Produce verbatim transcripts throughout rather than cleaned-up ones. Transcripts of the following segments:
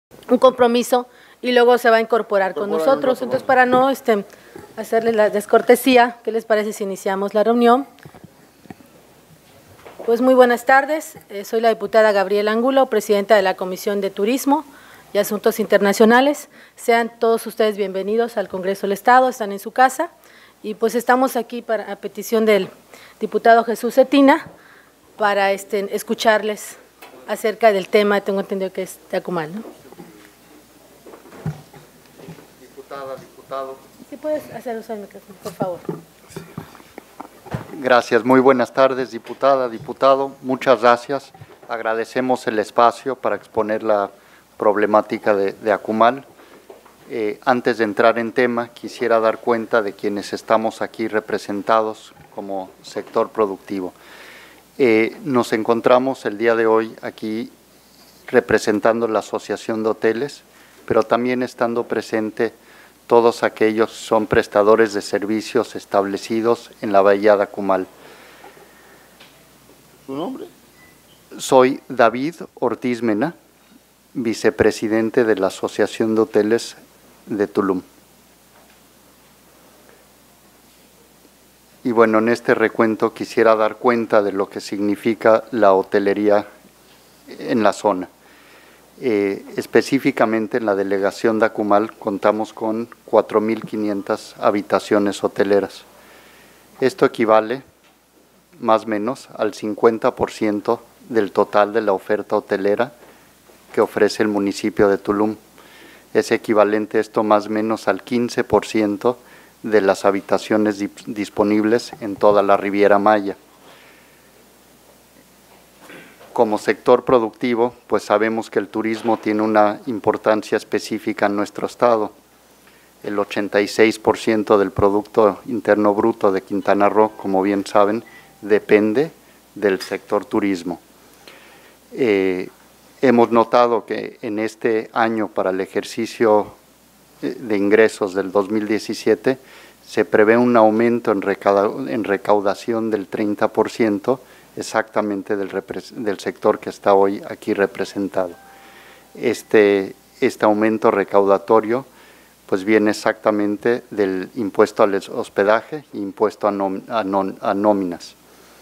un compromiso y luego se va a incorporar con nosotros. Entonces, para no este, hacerles la descortesía, ¿qué les parece si iniciamos la reunión? Pues muy buenas tardes, eh, soy la diputada Gabriela Angulo, presidenta de la Comisión de Turismo y Asuntos Internacionales. Sean todos ustedes bienvenidos al Congreso del Estado, están en su casa y pues estamos aquí para, a petición del diputado Jesús Cetina para este, escucharles acerca del tema, tengo entendido que es de Acumal, ¿no? Diputada, diputado. Si puedes hacer uso del micrófono, por favor. Gracias, muy buenas tardes, diputada, diputado, muchas gracias. Agradecemos el espacio para exponer la problemática de, de Acumal. Eh, antes de entrar en tema, quisiera dar cuenta de quienes estamos aquí representados como sector productivo. Eh, nos encontramos el día de hoy aquí representando la Asociación de Hoteles, pero también estando presente todos aquellos que son prestadores de servicios establecidos en la Bahía de Acumal. ¿Su nombre? Soy David Ortiz Mena, vicepresidente de la Asociación de Hoteles de Tulum. Y bueno, en este recuento quisiera dar cuenta de lo que significa la hotelería en la zona. Eh, específicamente en la delegación de Acumal contamos con cuatro mil quinientas habitaciones hoteleras. Esto equivale más o menos al cincuenta por ciento del total de la oferta hotelera que ofrece el municipio de Tulum. Es equivalente esto más o menos al quince por ciento de las habitaciones dip- disponibles en toda la Riviera Maya. Como sector productivo, pues sabemos que el turismo tiene una importancia específica en nuestro estado. El ochenta y seis por ciento del Producto Interno Bruto de Quintana Roo, como bien saben, depende del sector turismo. Eh, hemos notado que en este año, para el ejercicio de ingresos del dos mil diecisiete, se prevé un aumento en, recauda, en recaudación del treinta por ciento, exactamente del, del sector que está hoy aquí representado. Este, este aumento recaudatorio pues viene exactamente del impuesto al hospedaje e impuesto a, nom, a, non, a nóminas.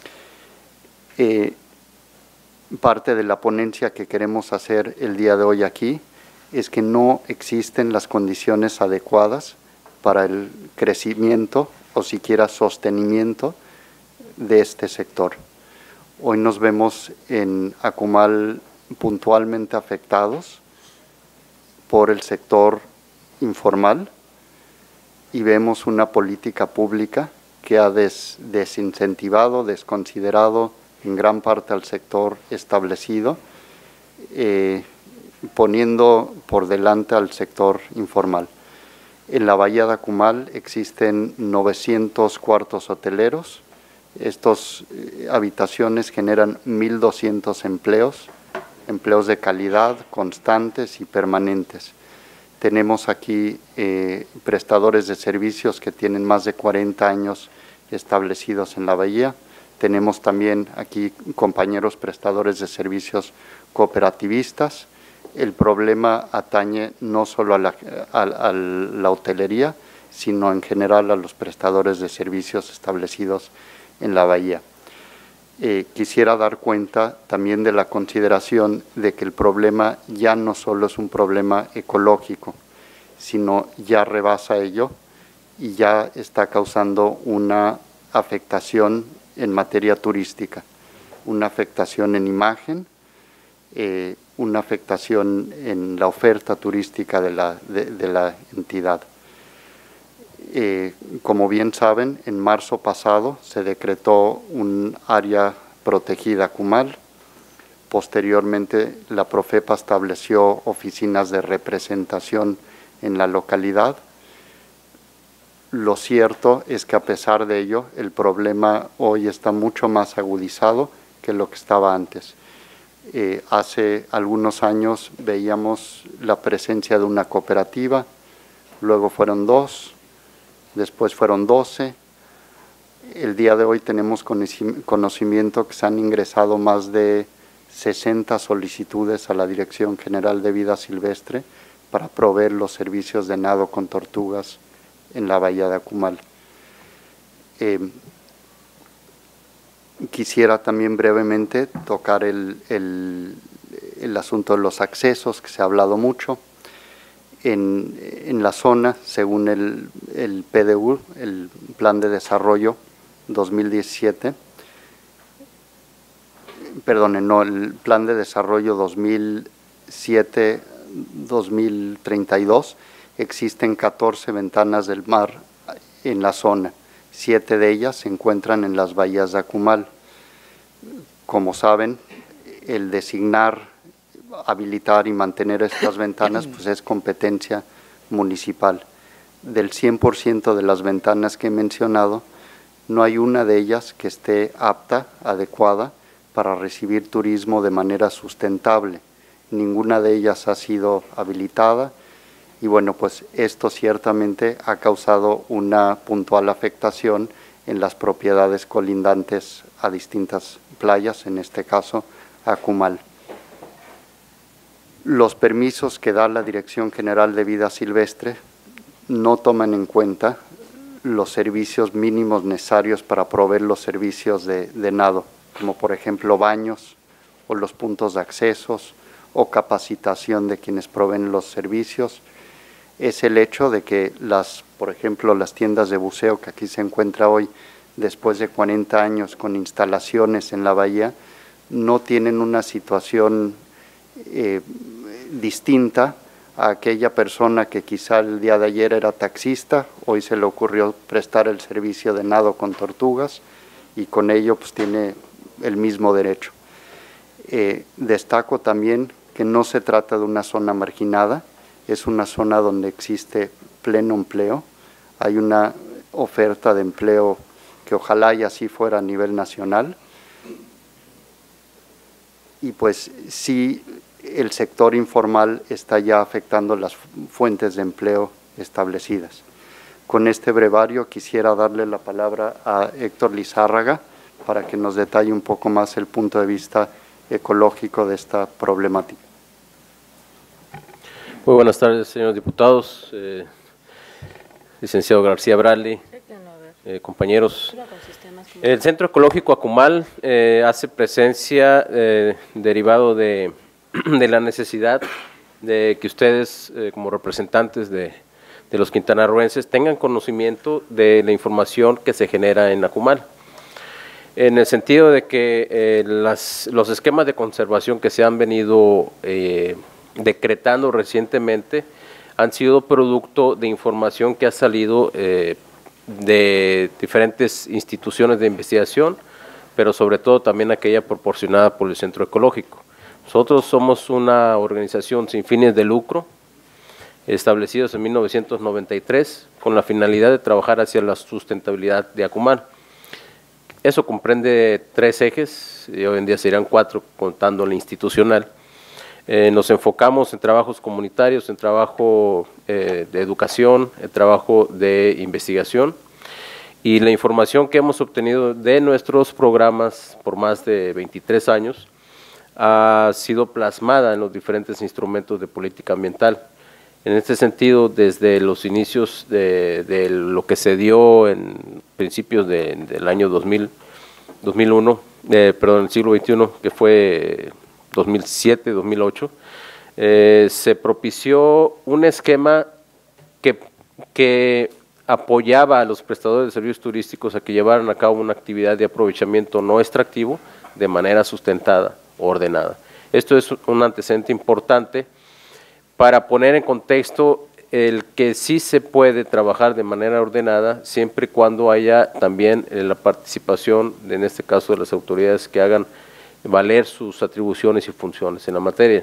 Eh, parte de la ponencia que queremos hacer el día de hoy aquí es que no existen las condiciones adecuadas para el crecimiento o siquiera sostenimiento de este sector. Hoy nos vemos en Acumal puntualmente afectados por el sector informal y vemos una política pública que ha des, desincentivado, desconsiderado en gran parte al sector establecido, eh, poniendo por delante al sector informal. En la Bahía de Acumal existen novecientos cuartos hoteleros. Estas eh, habitaciones generan mil doscientos empleos, empleos de calidad, constantes y permanentes. Tenemos aquí eh, prestadores de servicios que tienen más de cuarenta años establecidos en la bahía. Tenemos también aquí compañeros prestadores de servicios cooperativistas. El problema atañe no solo a la, a, a la hotelería, sino en general a los prestadores de servicios establecidos en la bahía. Eh, quisiera dar cuenta también de la consideración de que el problema ya no solo es un problema ecológico, sino ya rebasa ello y ya está causando una afectación en materia turística, una afectación en imagen, eh, una afectación en la oferta turística de la, de, de la entidad. Eh, como bien saben, en marzo pasado se decretó un área protegida Acumal. Posteriormente, la Profepa estableció oficinas de representación en la localidad. Lo cierto es que a pesar de ello, el problema hoy está mucho más agudizado que lo que estaba antes. Eh, hace algunos años veíamos la presencia de una cooperativa, luego fueron dos, después fueron doce. El día de hoy tenemos conocimiento que se han ingresado más de sesenta solicitudes a la Dirección General de Vida Silvestre para proveer los servicios de nado con tortugas en la bahía de Akumal. Eh, quisiera también brevemente tocar el, el, el asunto de los accesos, que se ha hablado mucho. En, en la zona, según el, el P D U, el Plan de Desarrollo dos mil diecisiete, perdón, no, el Plan de Desarrollo dos mil siete a dos mil treinta y dos, existen catorce ventanas del mar en la zona. Siete de ellas se encuentran en las bahías de Akumal. Como saben, el designar, habilitar y mantener estas ventanas pues es competencia municipal. Del cien por ciento de las ventanas que he mencionado, no hay una de ellas que esté apta, adecuada, para recibir turismo de manera sustentable. Ninguna de ellas ha sido habilitada y bueno, pues esto ciertamente ha causado una puntual afectación en las propiedades colindantes a distintas playas, en este caso Akumal. Los permisos que da la Dirección General de Vida Silvestre no toman en cuenta los servicios mínimos necesarios para proveer los servicios de, de nado, como por ejemplo baños o los puntos de accesos o capacitación de quienes proveen los servicios. Es el hecho de que las, por ejemplo, las tiendas de buceo que aquí se encuentra hoy, después de cuarenta años con instalaciones en la bahía, no tienen una situación eh, distinta a aquella persona que quizá el día de ayer era taxista, hoy se le ocurrió prestar el servicio de nado con tortugas y con ello pues tiene el mismo derecho. Eh, destaco también que no se trata de una zona marginada, es una zona donde existe pleno empleo, hay una oferta de empleo que ojalá y así fuera a nivel nacional, y pues sí, el sector informal está ya afectando las fuentes de empleo establecidas. Con este brevario quisiera darle la palabra a Héctor Lizárraga para que nos detalle un poco más el punto de vista ecológico de esta problemática. Muy buenas tardes, señores diputados, eh, licenciado García Bradley, eh, compañeros. El Centro Ecológico Akumal eh, hace presencia eh, derivado de, de la necesidad de que ustedes, eh, como representantes de, de los quintanarroenses, tengan conocimiento de la información que se genera en Akumal, en el sentido de que eh, las, los esquemas de conservación que se han venido eh, decretando recientemente han sido producto de información que ha salido eh, de diferentes instituciones de investigación, pero sobre todo también aquella proporcionada por el Centro Ecológico. Nosotros somos una organización sin fines de lucro, establecidos en mil novecientos noventa y tres, con la finalidad de trabajar hacia la sustentabilidad de Akumal. Eso comprende tres ejes, y hoy en día serían cuatro, contando la institucional. Eh, nos enfocamos en trabajos comunitarios, en trabajo eh, de educación, en trabajo de investigación, y la información que hemos obtenido de nuestros programas por más de veintitrés años ha sido plasmada en los diferentes instrumentos de política ambiental. En este sentido, desde los inicios de, de lo que se dio en principios de, del año dos mil, dos mil uno, eh, perdón, el siglo veintiuno, que fue dos mil siete, dos mil ocho, eh, se propició un esquema que, que apoyaba a los prestadores de servicios turísticos a que llevaran a cabo una actividad de aprovechamiento no extractivo de manera sustentada, ordenada. Esto es un antecedente importante para poner en contexto el que sí se puede trabajar de manera ordenada siempre y cuando haya también la participación, en este caso de las autoridades, que hagan valer sus atribuciones y funciones en la materia.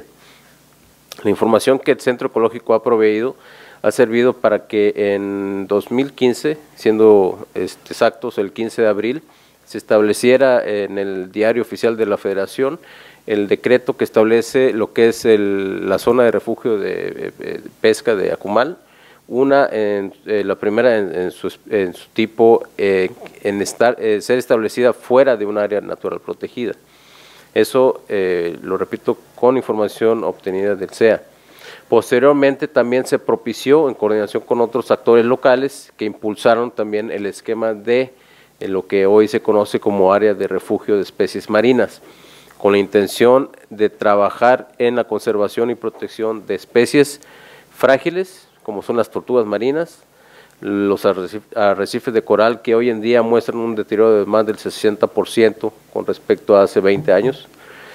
La información que el Centro Ecológico ha proveído ha servido para que en dos mil quince, siendo este, exactos el quince de abril, se estableciera en el Diario Oficial de la Federación el decreto que establece lo que es el, la zona de refugio de, de pesca de Akumal, una, en, eh, la primera en, en, su, en su tipo, eh, en estar, eh, ser establecida fuera de un área natural protegida. Eso, eh, lo repito, con información obtenida del C E A. Posteriormente también se propició, en coordinación con otros actores locales, que impulsaron también el esquema de eh, lo que hoy se conoce como área de refugio de especies marinas, con la intención de trabajar en la conservación y protección de especies frágiles, como son las tortugas marinas, los arrecifes de coral, que hoy en día muestran un deterioro de más del sesenta por ciento con respecto a hace veinte años,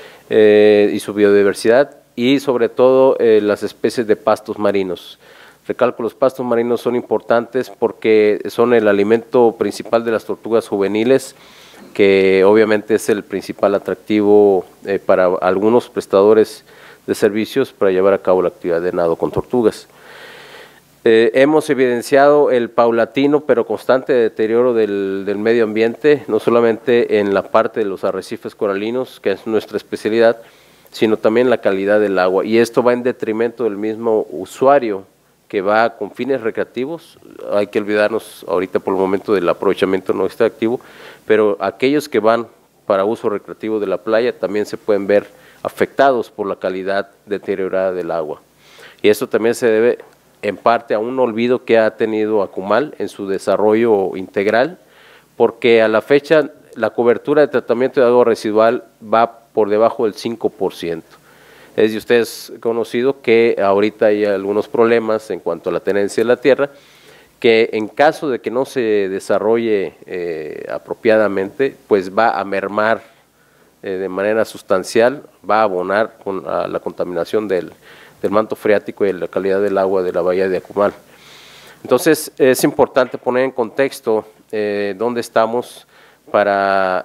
eh, y su biodiversidad, y sobre todo eh, las especies de pastos marinos. Recalco, los pastos marinos son importantes porque son el alimento principal de las tortugas juveniles, que obviamente es el principal atractivo eh, para algunos prestadores de servicios para llevar a cabo la actividad de nado con tortugas. Eh, hemos evidenciado el paulatino pero constante deterioro del, del medio ambiente, no solamente en la parte de los arrecifes coralinos, que es nuestra especialidad, sino también la calidad del agua, y esto va en detrimento del mismo usuario que va con fines recreativos. Hay que olvidarnos ahorita por el momento del aprovechamiento no extractivo, pero aquellos que van para uso recreativo de la playa también se pueden ver afectados por la calidad deteriorada del agua. Y eso también se debe en parte a un olvido que ha tenido Akumal en su desarrollo integral, porque a la fecha la cobertura de tratamiento de agua residual va por debajo del cinco por ciento. Es de ustedes conocido que ahorita hay algunos problemas en cuanto a la tenencia de la tierra, que en caso de que no se desarrolle eh, apropiadamente, pues va a mermar eh, de manera sustancial, va a abonar con a la contaminación del, del manto freático y la calidad del agua de la bahía de Akumal. Entonces es importante poner en contexto eh, dónde estamos para,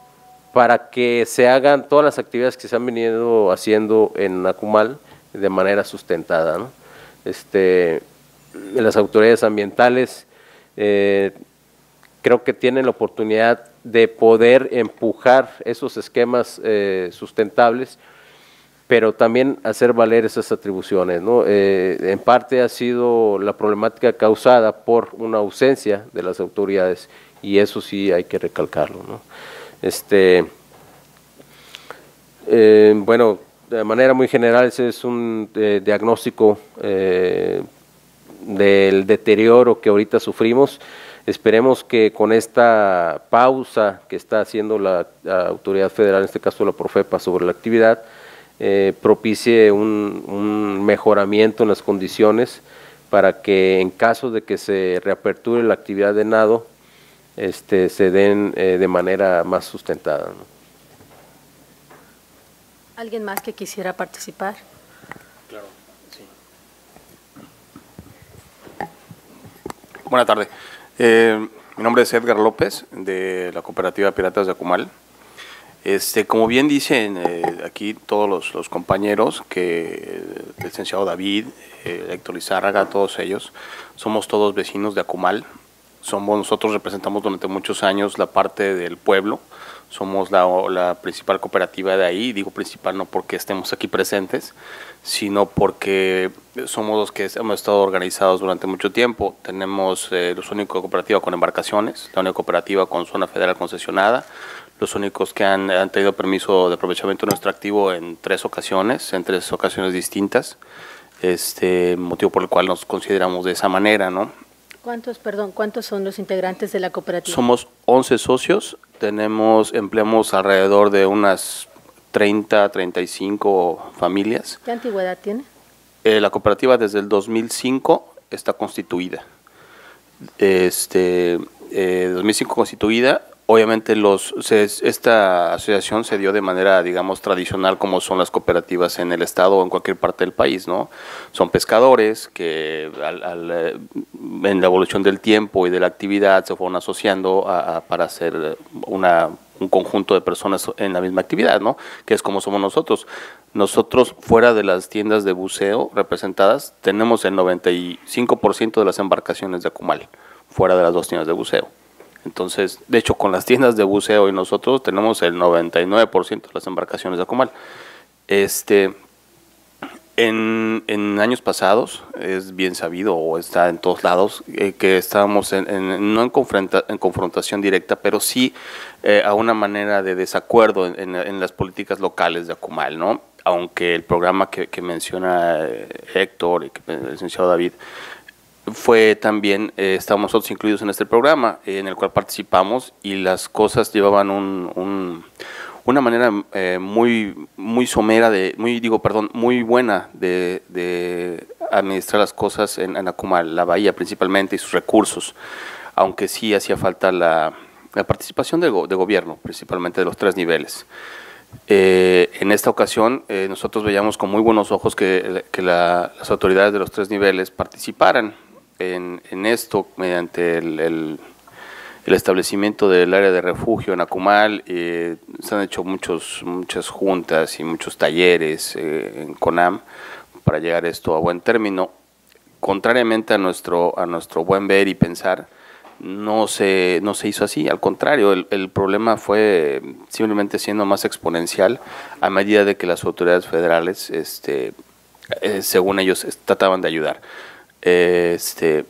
para que se hagan todas las actividades que se han venido haciendo en Akumal de manera sustentada, ¿no? Este, las autoridades ambientales eh, creo que tienen la oportunidad de poder empujar esos esquemas eh, sustentables, pero también hacer valer esas atribuciones, ¿no? Eh, en parte ha sido la problemática causada por una ausencia de las autoridades, y eso sí hay que recalcarlo, ¿no? Este, eh, bueno, de manera muy general ese es un eh, diagnóstico eh, del deterioro que ahorita sufrimos. Esperemos que con esta pausa que está haciendo la, la autoridad federal, en este caso la Profepa, sobre la actividad, eh, propicie un, un mejoramiento en las condiciones para que en caso de que se reaperture la actividad de nado, este, se den eh, de manera más sustentada, ¿no? ¿Alguien más que quisiera participar? Claro, sí. Buenas tardes. Eh, mi nombre es Edgar López, de la Cooperativa Piratas de Akumal. Este, como bien dicen eh, aquí todos los, los compañeros, que el licenciado David, eh, Héctor Lizárraga, todos ellos, somos todos vecinos de Akumal. Somos, nosotros representamos durante muchos años la parte del pueblo. Somos la, la principal cooperativa de ahí. Digo principal no porque estemos aquí presentes, sino porque somos los que hemos estado organizados durante mucho tiempo. Tenemos eh, los únicos cooperativas con embarcaciones, la única cooperativa con zona federal concesionada, los únicos que han, han tenido permiso de aprovechamiento de nuestro activo en tres ocasiones, en tres ocasiones distintas, este motivo por el cual nos consideramos de esa manera, ¿no? ¿Cuántos, perdón, cuántos son los integrantes de la cooperativa? Somos once socios, tenemos, empleamos alrededor de unas treinta, treinta y cinco familias. ¿Qué antigüedad tiene? Eh, la cooperativa desde el dos mil cinco está constituida. Este, eh, dos mil cinco constituida. Obviamente los, se, esta asociación se dio de manera, digamos, tradicional, como son las cooperativas en el estado o en cualquier parte del país, ¿no? Son pescadores que al, al, en la evolución del tiempo y de la actividad se fueron asociando a, a, para hacer una, un conjunto de personas en la misma actividad, ¿no? Que es como somos nosotros. Nosotros, fuera de las tiendas de buceo representadas, tenemos el noventa y cinco por ciento de las embarcaciones de Akumal, fuera de las dos tiendas de buceo. Entonces, de hecho, con las tiendas de buceo y nosotros tenemos el noventa y nueve por ciento de las embarcaciones de Akumal. Este, En, en años pasados es bien sabido o está en todos lados eh, que estábamos en, en, no en, confronta, en confrontación directa, pero sí eh, a una manera de desacuerdo en, en, en las políticas locales de Akumal, ¿no? Aunque el programa que, que menciona Héctor y que el licenciado David fue también, eh, estábamos nosotros incluidos en este programa eh, en el cual participamos y las cosas llevaban un, un una manera eh, muy muy somera de muy digo perdón muy buena de, de administrar las cosas en, en Akumal, la bahía principalmente y sus recursos, aunque sí hacía falta la, la participación de, go, de gobierno, principalmente de los tres niveles. Eh, en esta ocasión eh, nosotros veíamos con muy buenos ojos que, que la, las autoridades de los tres niveles participaran en, en esto mediante el, el el establecimiento del área de refugio en Akumal. Eh, se han hecho muchos, muchas juntas y muchos talleres eh, en CONAM para llegar esto a buen término. Contrariamente a nuestro, a nuestro buen ver y pensar, no se, no se hizo así, al contrario, el, el problema fue simplemente siendo más exponencial a medida de que las autoridades federales, este, eh, según ellos, trataban de ayudar. Eh, este,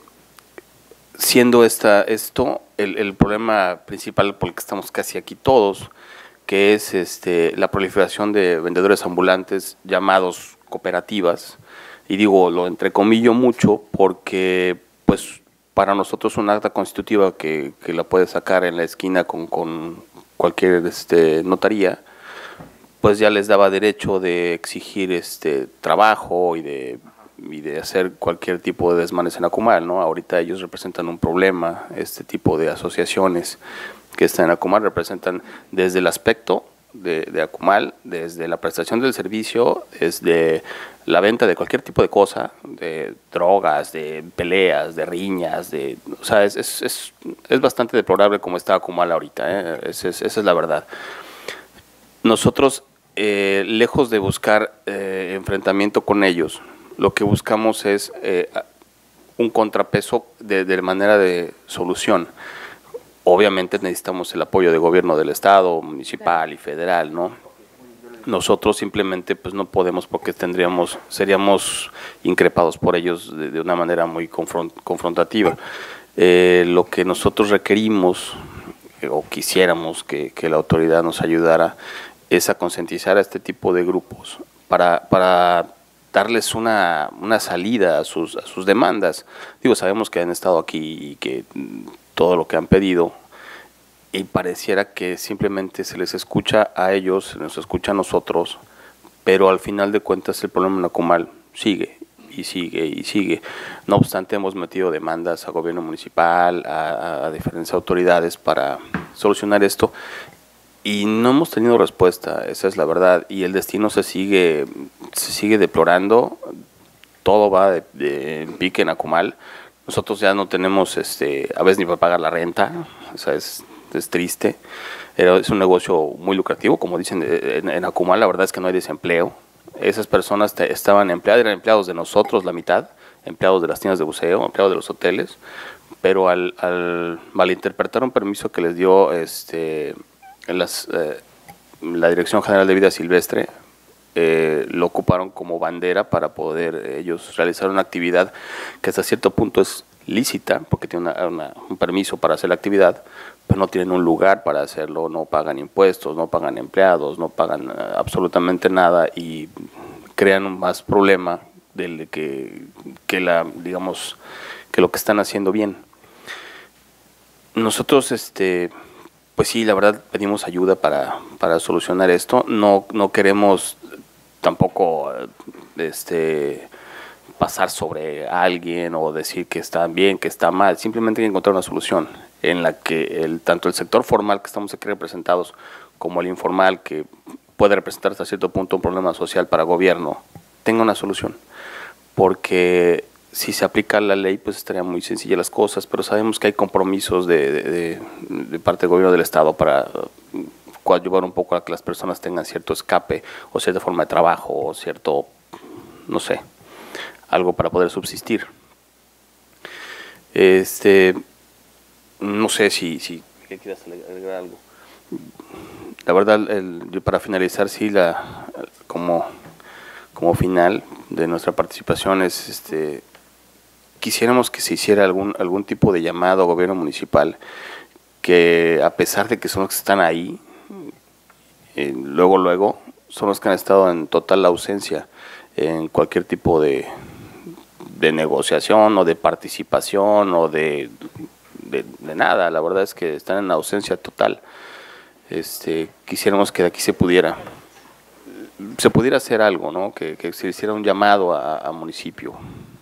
siendo esta, esto el, el problema principal por el que estamos casi aquí todos, que es este, la proliferación de vendedores ambulantes llamados cooperativas, y digo, lo entrecomillo mucho porque pues para nosotros un acta constitutiva que, que la puedes sacar en la esquina con, con cualquier este, notaría, pues ya les daba derecho de exigir este trabajo y de y de hacer cualquier tipo de desmanes en Akumal, ¿no? Ahorita ellos representan un problema, este tipo de asociaciones que están en Akumal representan desde el aspecto de, de Akumal, desde la prestación del servicio, desde la venta de cualquier tipo de cosa, de drogas, de peleas, de riñas, de, o sea, es, es, es, es bastante deplorable como está Akumal ahorita, ¿eh? Es, es, esa es la verdad. Nosotros, eh, lejos de buscar eh, enfrentamiento con ellos, lo que buscamos es eh, un contrapeso de, de manera de solución. Obviamente necesitamos el apoyo del gobierno del estado, municipal y federal, ¿no? Nosotros simplemente pues no podemos porque tendríamos, seríamos increpados por ellos de, de una manera muy confront, confrontativa. Eh, lo que nosotros requerimos eh, o quisiéramos que, que la autoridad nos ayudara es a concientizar a este tipo de grupos para, para darles una, una salida a sus, a sus demandas. Digo, sabemos que han estado aquí y que todo lo que han pedido, y pareciera que simplemente se les escucha a ellos, se nos escucha a nosotros, pero al final de cuentas el problema en Akumal sigue y sigue y sigue. No obstante, hemos metido demandas a gobierno municipal, a, a diferentes autoridades para solucionar esto, y no hemos tenido respuesta, esa es la verdad, y el destino se sigue, se sigue deplorando, todo va de, de en pique en Akumal. Nosotros ya no tenemos este, a veces ni para pagar la renta, o sea, es, es triste. Era, es un negocio muy lucrativo, como dicen en, en Akumal, la verdad es que no hay desempleo. Esas personas te, estaban empleadas, eran empleados de nosotros la mitad, empleados de las tiendas de buceo, empleados de los hoteles, pero al, al malinterpretar un permiso que les dio este, las, eh, la Dirección General de Vida Silvestre, eh, lo ocuparon como bandera para poder ellos realizar una actividad que hasta cierto punto es lícita, porque tienen una, una, un permiso para hacer la actividad, pero no tienen un lugar para hacerlo, no pagan impuestos, no pagan empleados, no pagan uh, absolutamente nada, y crean un más problema del que, que la, digamos, que lo que están haciendo bien. Nosotros, este, pues sí, la verdad pedimos ayuda para, para solucionar esto. No, no queremos tampoco, este, pasar sobre alguien o decir que está bien, que está mal. Simplemente hay que encontrar una solución en la que el, tanto el sector formal que estamos aquí representados como el informal, que puede representar hasta cierto punto un problema social para gobierno, tenga una solución. Porque si se aplica la ley, pues estaría muy sencilla las cosas, pero sabemos que hay compromisos de, de, de, de parte del gobierno del estado para coadyuvar un poco a que las personas tengan cierto escape o cierta forma de trabajo o cierto, no sé, algo para poder subsistir. Este, no sé si, si ¿qué quieras agregar algo? La verdad, el, yo para finalizar, sí, la, como, como final de nuestra participación es, este, quisiéramos que se hiciera algún, algún tipo de llamado a gobierno municipal, que a pesar de que son los que están ahí, eh, luego, luego, son los que han estado en total ausencia en cualquier tipo de, de negociación o de participación o de, de, de nada. La verdad es que están en ausencia total. Este, quisiéramos que de aquí se pudiera, se pudiera hacer algo, ¿no? Que, que se hiciera un llamado a, a municipio.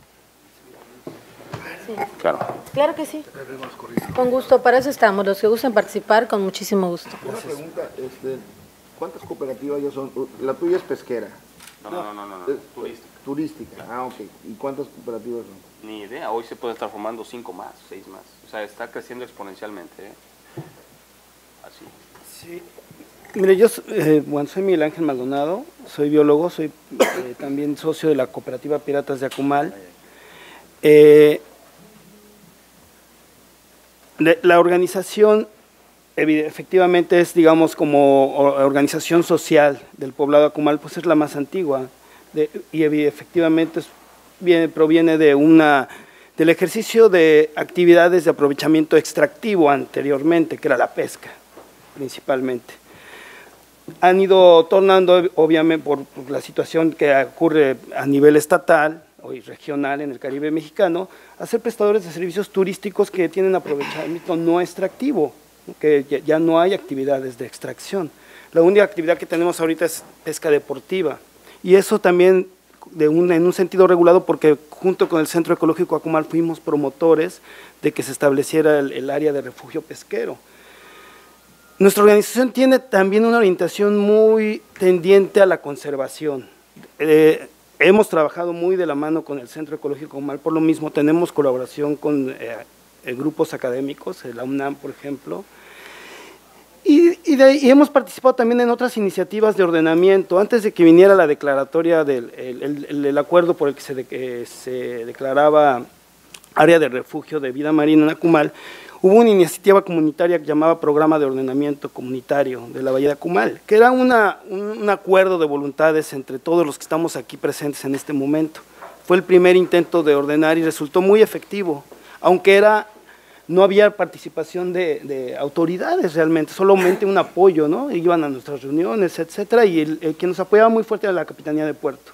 Sí. Claro. Claro que sí. Con gusto, para eso estamos. Los que gusten participar, con muchísimo gusto. Una pregunta, este, ¿cuántas cooperativas ya son? La tuya es pesquera. No, no, no, no, no, Es turística. Turística, ah, ok. ¿Y cuántas cooperativas son? Ni idea, hoy se puede estar formando cinco más, seis más. O sea, está creciendo exponencialmente, ¿eh? Así. Sí. Mire, yo eh, bueno, soy Miguel Ángel Maldonado, soy biólogo, soy eh, también socio de la cooperativa Piratas de Acumal. Eh, la organización efectivamente es, digamos, como organización social del poblado de Acumal, pues es la más antigua de, y efectivamente es, viene, proviene de una, del ejercicio de actividades de aprovechamiento extractivo anteriormente, que era la pesca principalmente. Han ido tornando, obviamente, por, por la situación que ocurre a nivel estatal o regional en el Caribe mexicano, a ser prestadores de servicios turísticos que tienen aprovechamiento no extractivo, que ya, ya no hay actividades de extracción. La única actividad que tenemos ahorita es pesca deportiva, y eso también de un, en un sentido regulado, porque junto con el Centro Ecológico Acumal fuimos promotores de que se estableciera el, el área de refugio pesquero. Nuestra organización tiene también una orientación muy tendiente a la conservación. Eh, hemos trabajado muy de la mano con el Centro Ecológico Acumal, por lo mismo tenemos colaboración con eh, grupos académicos, la UNAM, por ejemplo, y, y, de, y hemos participado también en otras iniciativas de ordenamiento. Antes de que viniera la declaratoria del el, el, el acuerdo por el que se, de, eh, se declaraba área de refugio de vida marina en Acumal, hubo una iniciativa comunitaria que llamaba Programa de Ordenamiento Comunitario de la Bahía de Acumal, que era una, un, un acuerdo de voluntades entre todos los que estamos aquí presentes en este momento. Fue el primer intento de ordenar y resultó muy efectivo, aunque era, no había participación de, de autoridades realmente, solamente un apoyo, ¿no? Iban a nuestras reuniones, etcétera, y el, el que nos apoyaba muy fuerte era la Capitanía de Puerto.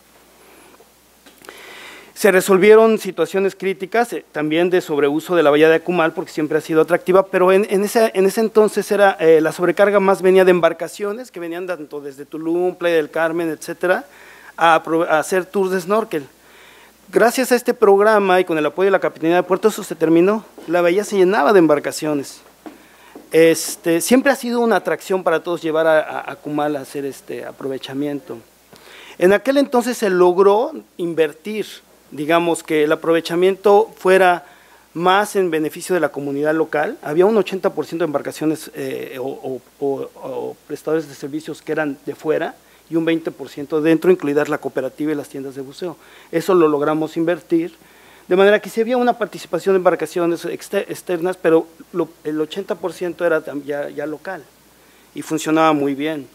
Se resolvieron situaciones críticas, eh, también de sobreuso de la bahía de Acumal, porque siempre ha sido atractiva, pero en, en, ese, en ese entonces era, eh, la sobrecarga más venía de embarcaciones, que venían tanto desde Tulum, Playa del Carmen, etcétera, a, a hacer tours de snorkel. Gracias a este programa y con el apoyo de la Capitanía de Puerto, eso se terminó, la bahía se llenaba de embarcaciones. Este, siempre ha sido una atracción para todos llevar a, a Acumal a hacer este aprovechamiento. En aquel entonces se logró invertir, digamos, que el aprovechamiento fuera más en beneficio de la comunidad local. Había un ochenta por ciento de embarcaciones eh, o, o, o, o prestadores de servicios que eran de fuera y un veinte por ciento dentro, incluidas la cooperativa y las tiendas de buceo. Eso lo logramos invertir, de manera que sí había una participación de embarcaciones externas, pero lo, el ochenta por ciento era ya, ya local y funcionaba muy bien.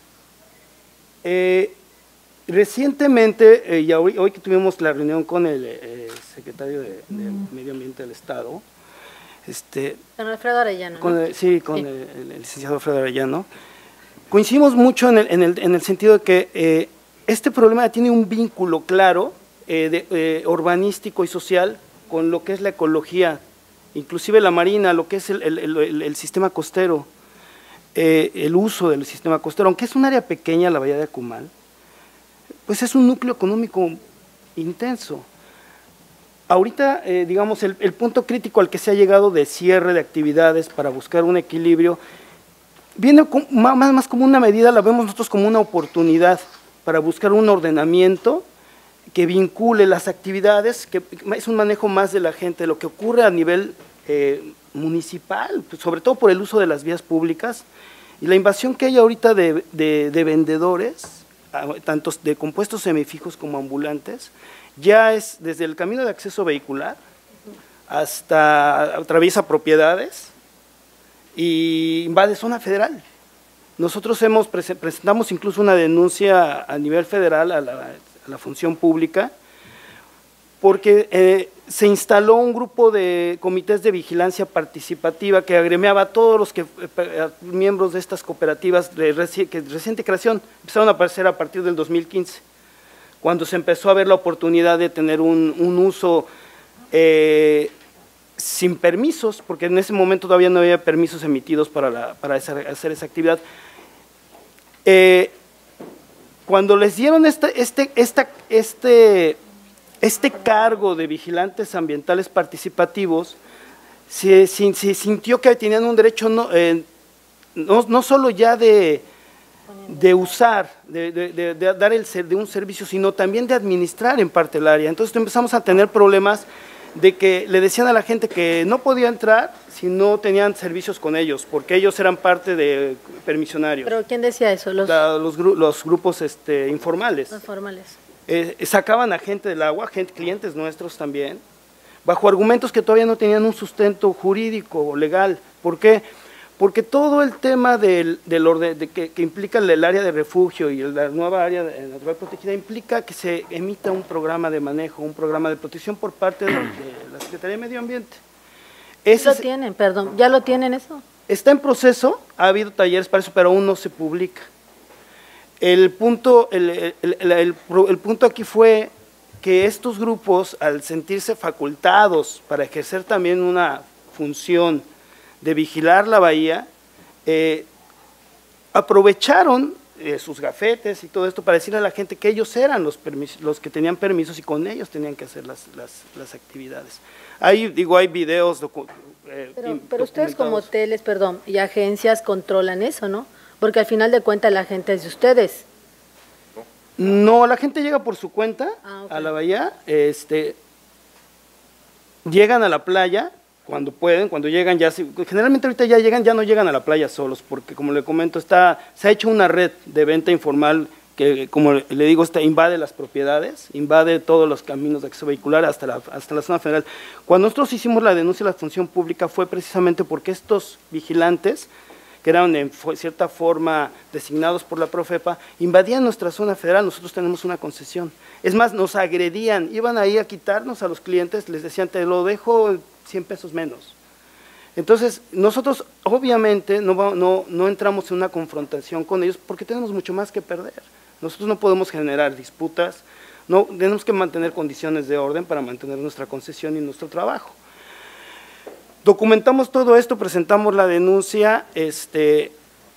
Eh, Recientemente, eh, y hoy, hoy que tuvimos la reunión con el eh, secretario de, de Medio Ambiente del Estado, este, Don Alfredo Arellano. Con ¿no? el, sí, con sí. El, el, el licenciado Alfredo Arellano, coincidimos mucho en el, en el, en el sentido de que eh, este problema tiene un vínculo claro, eh, de, eh, urbanístico y social, con lo que es la ecología, inclusive la marina, lo que es el, el, el, el sistema costero, eh, el uso del sistema costero, aunque es un área pequeña la bahía de Acumal, pues es un núcleo económico intenso. Ahorita, eh, digamos, el, el punto crítico al que se ha llegado de cierre de actividades para buscar un equilibrio, viene con, más, más como una medida, la vemos nosotros como una oportunidad para buscar un ordenamiento que vincule las actividades, que es un manejo más de la gente, lo que ocurre a nivel eh, municipal, pues sobre todo por el uso de las vías públicas, y la invasión que hay ahorita de, de, de vendedores, tanto de compuestos semifijos como ambulantes, ya es desde el camino de acceso vehicular hasta atraviesa propiedades y invade zona federal. Nosotros hemos presentamos incluso una denuncia a nivel federal a la, a la función pública, porque eh, se instaló un grupo de comités de vigilancia participativa que agremiaba a todos los que, eh, miembros de estas cooperativas de reci que, reciente creación, empezaron a aparecer a partir del dos mil quince, cuando se empezó a ver la oportunidad de tener un, un uso eh, sin permisos, porque en ese momento todavía no había permisos emitidos para, la, para esa, hacer esa actividad. Eh, cuando les dieron este, este, esta, este Este cargo de vigilantes ambientales participativos, se, se, se sintió que tenían un derecho no, eh, no, no solo ya de, de usar, de, de, de, de dar el, de un servicio, sino también de administrar en parte el área. Entonces empezamos a tener problemas de que le decían a la gente que no podía entrar si no tenían servicios con ellos, porque ellos eran parte de permisionarios. ¿Pero quién decía eso? Los, La, los, los grupos este, informales. Los formales. Eh, sacaban a gente del agua, gente, clientes nuestros también, bajo argumentos que todavía no tenían un sustento jurídico o legal. ¿Por qué? Porque todo el tema del, del orden, de que, que implica el área de refugio y la nueva área natural protegida implica que se emita un programa de manejo, un programa de protección por parte de, de la Secretaría de Medio Ambiente. Ese lo tienen, perdón, ¿ya lo tienen eso? Está en proceso, ha habido talleres para eso, pero aún no se publica. El punto, el, el, el, el, el punto aquí fue que estos grupos, al sentirse facultados para ejercer también una función de vigilar la bahía, eh, aprovecharon eh, sus gafetes y todo esto para decirle a la gente que ellos eran los, los que tenían permisos y con ellos tenían que hacer las, las, las actividades. Ahí, digo, hay videos docu eh, Pero, pero ustedes como hoteles, perdón, y agencias controlan eso, ¿no? Porque al final de cuentas la gente es de ustedes. No, la gente llega por su cuenta ah, okay. a la bahía, este, llegan a la playa cuando pueden, cuando llegan ya, generalmente ahorita ya llegan, ya no llegan a la playa solos, porque como le comento, está, se ha hecho una red de venta informal que, como le digo, está, invade las propiedades, invade todos los caminos de acceso vehicular hasta la, hasta la zona federal. Cuando nosotros hicimos la denuncia de la función pública fue precisamente porque estos vigilantes, que eran en cierta forma designados por la Profepa, invadían nuestra zona federal. Nosotros tenemos una concesión. Es más, nos agredían, iban ahí a quitarnos a los clientes, les decían, te lo dejo cien pesos menos. Entonces, nosotros obviamente no, no, no entramos en una confrontación con ellos porque tenemos mucho más que perder. Nosotros no podemos generar disputas, no, tenemos que mantener condiciones de orden para mantener nuestra concesión y nuestro trabajo. Documentamos todo esto, presentamos la denuncia. Este,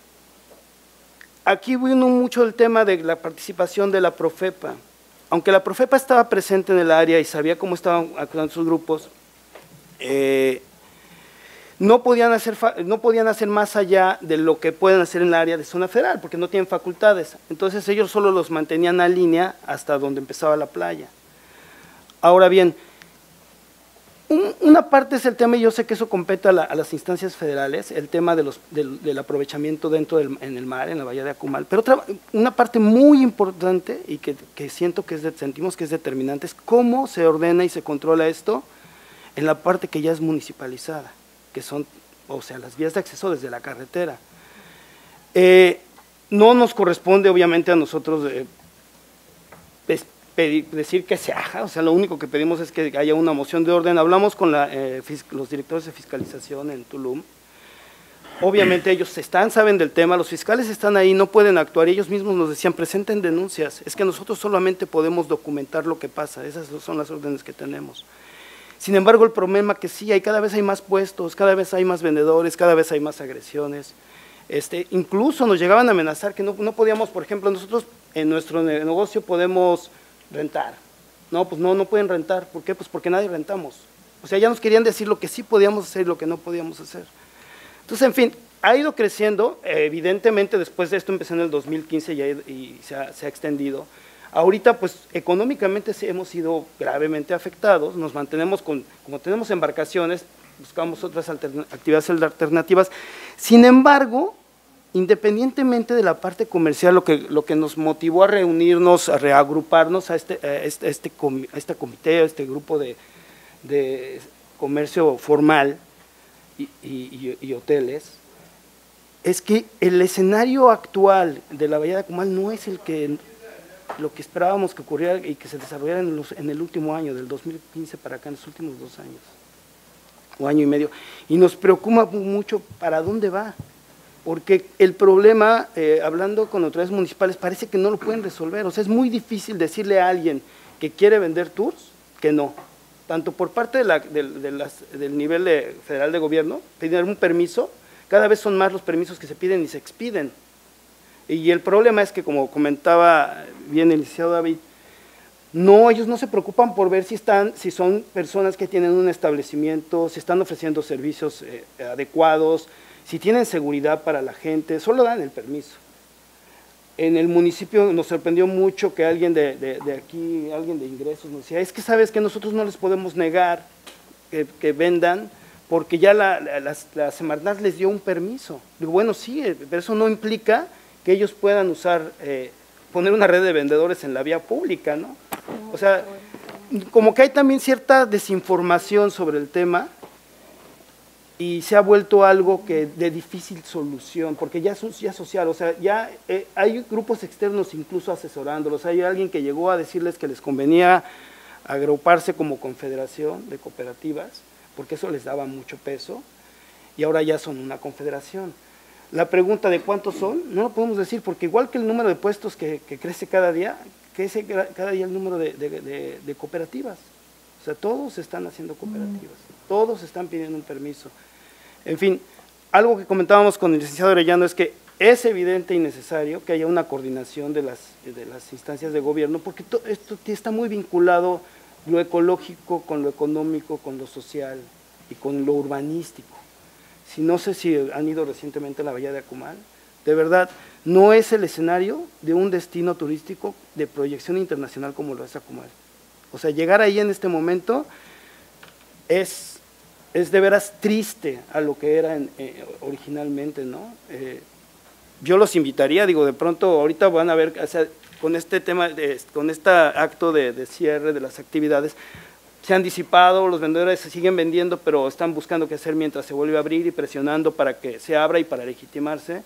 aquí vino mucho el tema de la participación de la Profepa. Aunque la Profepa estaba presente en el área y sabía cómo estaban actuando sus grupos, eh, no podían hacer, no podían hacer más allá de lo que pueden hacer en el área de zona federal, porque no tienen facultades. Entonces ellos solo los mantenían a línea hasta donde empezaba la playa. Ahora bien, una parte es el tema, y yo sé que eso compete a, la, a las instancias federales, el tema de los, del, del aprovechamiento dentro del en el mar, en la bahía de Akumal, pero otra, una parte muy importante y que, que siento que es de, sentimos que es determinante es cómo se ordena y se controla esto en la parte que ya es municipalizada, que son, o sea, las vías de acceso desde la carretera. Eh, no nos corresponde obviamente a nosotros eh, Pedir, decir que se haga, o sea, lo único que pedimos es que haya una moción de orden. Hablamos con la, eh, los directores de fiscalización en Tulum, obviamente ellos están, saben del tema, los fiscales están ahí, no pueden actuar, ellos mismos nos decían, presenten denuncias, es que nosotros solamente podemos documentar lo que pasa, esas son las órdenes que tenemos. Sin embargo, el problema que sí, hay cada vez hay más puestos, cada vez hay más vendedores, cada vez hay más agresiones. Este, incluso nos llegaban a amenazar que no, no podíamos, por ejemplo, nosotros en nuestro negocio podemos rentar. No, pues no, no pueden rentar. ¿Por qué? Pues porque nadie rentamos. O sea, ya nos querían decir lo que sí podíamos hacer y lo que no podíamos hacer. Entonces, en fin, ha ido creciendo, evidentemente después de esto empezó en el dos mil quince y, y se, ha, se ha extendido. Ahorita, pues, económicamente sí hemos sido gravemente afectados, nos mantenemos con, como tenemos embarcaciones, buscamos otras actividades alternativas. Sin embargo, independientemente de la parte comercial, lo que, lo que nos motivó a reunirnos, a reagruparnos a este, a este, a este, a este comité, a este grupo de, de comercio formal y, y, y hoteles, es que el escenario actual de la bahía de Akumal no es el que lo que esperábamos que ocurriera y que se desarrollara en, los, en el último año, del dos mil quince para acá, en los últimos dos años, o año y medio. Y nos preocupa mucho para dónde va, porque el problema, eh, hablando con autoridades municipales, parece que no lo pueden resolver. O sea, es muy difícil decirle a alguien que quiere vender tours que no, tanto por parte de la, de, de las, del nivel de, federal de gobierno, pedir un permiso, cada vez son más los permisos que se piden y se expiden. Y el problema es que, como comentaba bien el licenciado David, no, ellos no se preocupan por ver si, están, si son personas que tienen un establecimiento, si están ofreciendo servicios eh, adecuados, si tienen seguridad para la gente, solo dan el permiso. En el municipio nos sorprendió mucho que alguien de, de, de aquí, alguien de ingresos nos decía, es que sabes que nosotros no les podemos negar que, que vendan, porque ya la, la, la, la Semarnat les dio un permiso. Digo, bueno, sí, pero eso no implica que ellos puedan usar, eh, poner una red de vendedores en la vía pública, ¿no? O sea, como que hay también cierta desinformación sobre el tema y se ha vuelto algo que de difícil solución, porque ya es ya social, o sea, ya eh, hay grupos externos incluso asesorándolos, hay alguien que llegó a decirles que les convenía agruparse como confederación de cooperativas, porque eso les daba mucho peso, y ahora ya son una confederación. La pregunta de cuántos son, no lo podemos decir, porque igual que el número de puestos que, que crece cada día, crece cada día el número de, de, de, de cooperativas. O sea, todos están haciendo cooperativas, todos están pidiendo un permiso. En fin, algo que comentábamos con el licenciado Arellano es que es evidente y necesario que haya una coordinación de las, de las instancias de gobierno, porque to, esto está muy vinculado lo ecológico con lo económico, con lo social y con lo urbanístico. Si no sé si han ido recientemente a la Bahía de Acumal, de verdad, no es el escenario de un destino turístico de proyección internacional como lo es Acumal. O sea, llegar ahí en este momento es, es de veras triste a lo que era en, eh, originalmente, ¿no? Eh, yo los invitaría, digo, de pronto ahorita van a ver, o sea, con este tema, de, con este acto de, de cierre de las actividades, se han disipado, los vendedores se siguen vendiendo, pero están buscando qué hacer mientras se vuelve a abrir y presionando para que se abra y para legitimarse.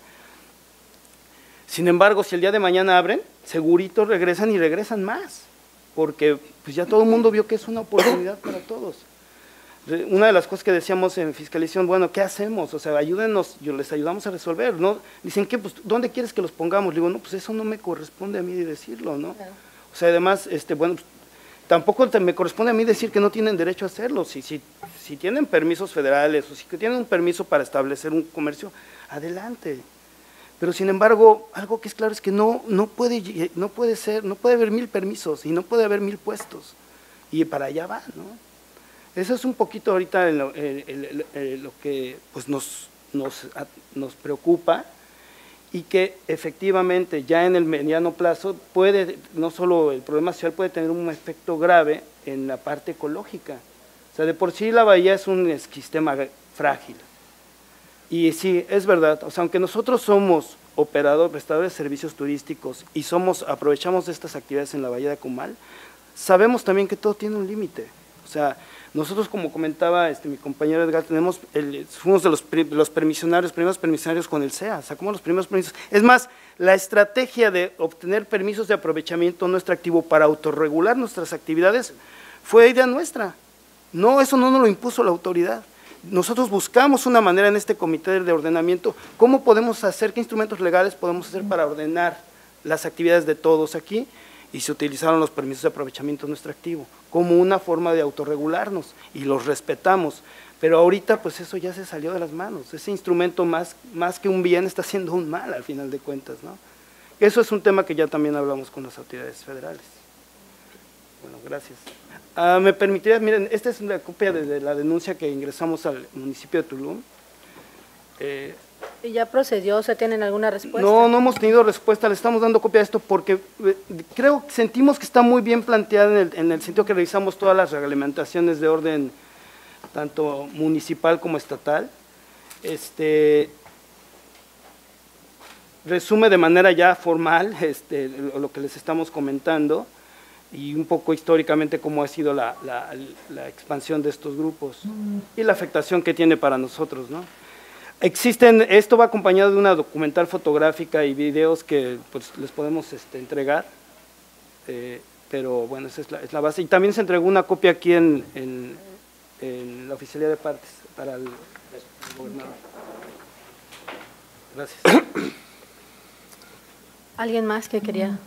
Sin embargo, si el día de mañana abren, seguritos regresan y regresan más, porque pues ya todo el mundo vio que es una oportunidad para todos. Una de las cosas que decíamos en fiscalización, bueno, ¿qué hacemos? O sea, ayúdenos, yo les ayudamos a resolver, ¿no? Dicen, ¿qué? Pues, ¿dónde quieres que los pongamos? Le digo, no, pues eso no me corresponde a mí decirlo, ¿no? Claro. O sea, además, este, bueno, pues, tampoco me corresponde a mí decir que no tienen derecho a hacerlo. Si, si, si tienen permisos federales o si tienen un permiso para establecer un comercio, adelante. Pero sin embargo, algo que es claro es que no, no, puede, no puede ser, no puede haber mil permisos y no puede haber mil puestos. Y para allá va, ¿no? Eso es un poquito ahorita en lo, en, en, en lo que pues nos, nos, nos preocupa. Y que efectivamente ya en el mediano plazo puede, no solo el problema social puede tener un efecto grave en la parte ecológica. O sea, de por sí la bahía es un sistema frágil. Y sí, es verdad, o sea, aunque nosotros somos operadores, prestadores de servicios turísticos y somos, aprovechamos estas actividades en la bahía de Acumal, sabemos también que todo tiene un límite. O sea, nosotros, como comentaba este, mi compañero Edgar, tenemos el, fuimos de los, los permisionarios, primeros permisionarios con el C E A, sacamos los primeros permisos. Es más, la estrategia de obtener permisos de aprovechamiento no extractivo para autorregular nuestras actividades fue idea nuestra. No, eso no nos lo impuso la autoridad. Nosotros buscamos una manera en este comité de ordenamiento, cómo podemos hacer, qué instrumentos legales podemos hacer para ordenar las actividades de todos aquí, y se utilizaron los permisos de aprovechamiento no extractivo como una forma de autorregularnos y los respetamos, pero ahorita pues eso ya se salió de las manos, ese instrumento más, más que un bien está haciendo un mal al final de cuentas, ¿no? Eso es un tema que ya también hablamos con las autoridades federales. Bueno, gracias. Uh, me permitiría, miren, esta es una copia de, de la denuncia que ingresamos al municipio de Tulum. Eh, ¿Y ya procedió? O sea, ¿tienen alguna respuesta? No, no hemos tenido respuesta, le estamos dando copia de esto porque creo, sentimos que está muy bien planteada en el, en el sentido que revisamos todas las reglamentaciones de orden tanto municipal como estatal. Este, resume de manera ya formal este, lo que les estamos comentando y un poco históricamente cómo ha sido la, la, la expansión de estos grupos y la afectación que tiene para nosotros, ¿no? Existen, esto va acompañado de una documental fotográfica y videos que pues, les podemos este, entregar Eh, pero bueno, esa es la, es la base. Y también se entregó una copia aquí en, en, en la Oficialía de Partes para el, el gobernador. Gracias. ¿Alguien más que quería?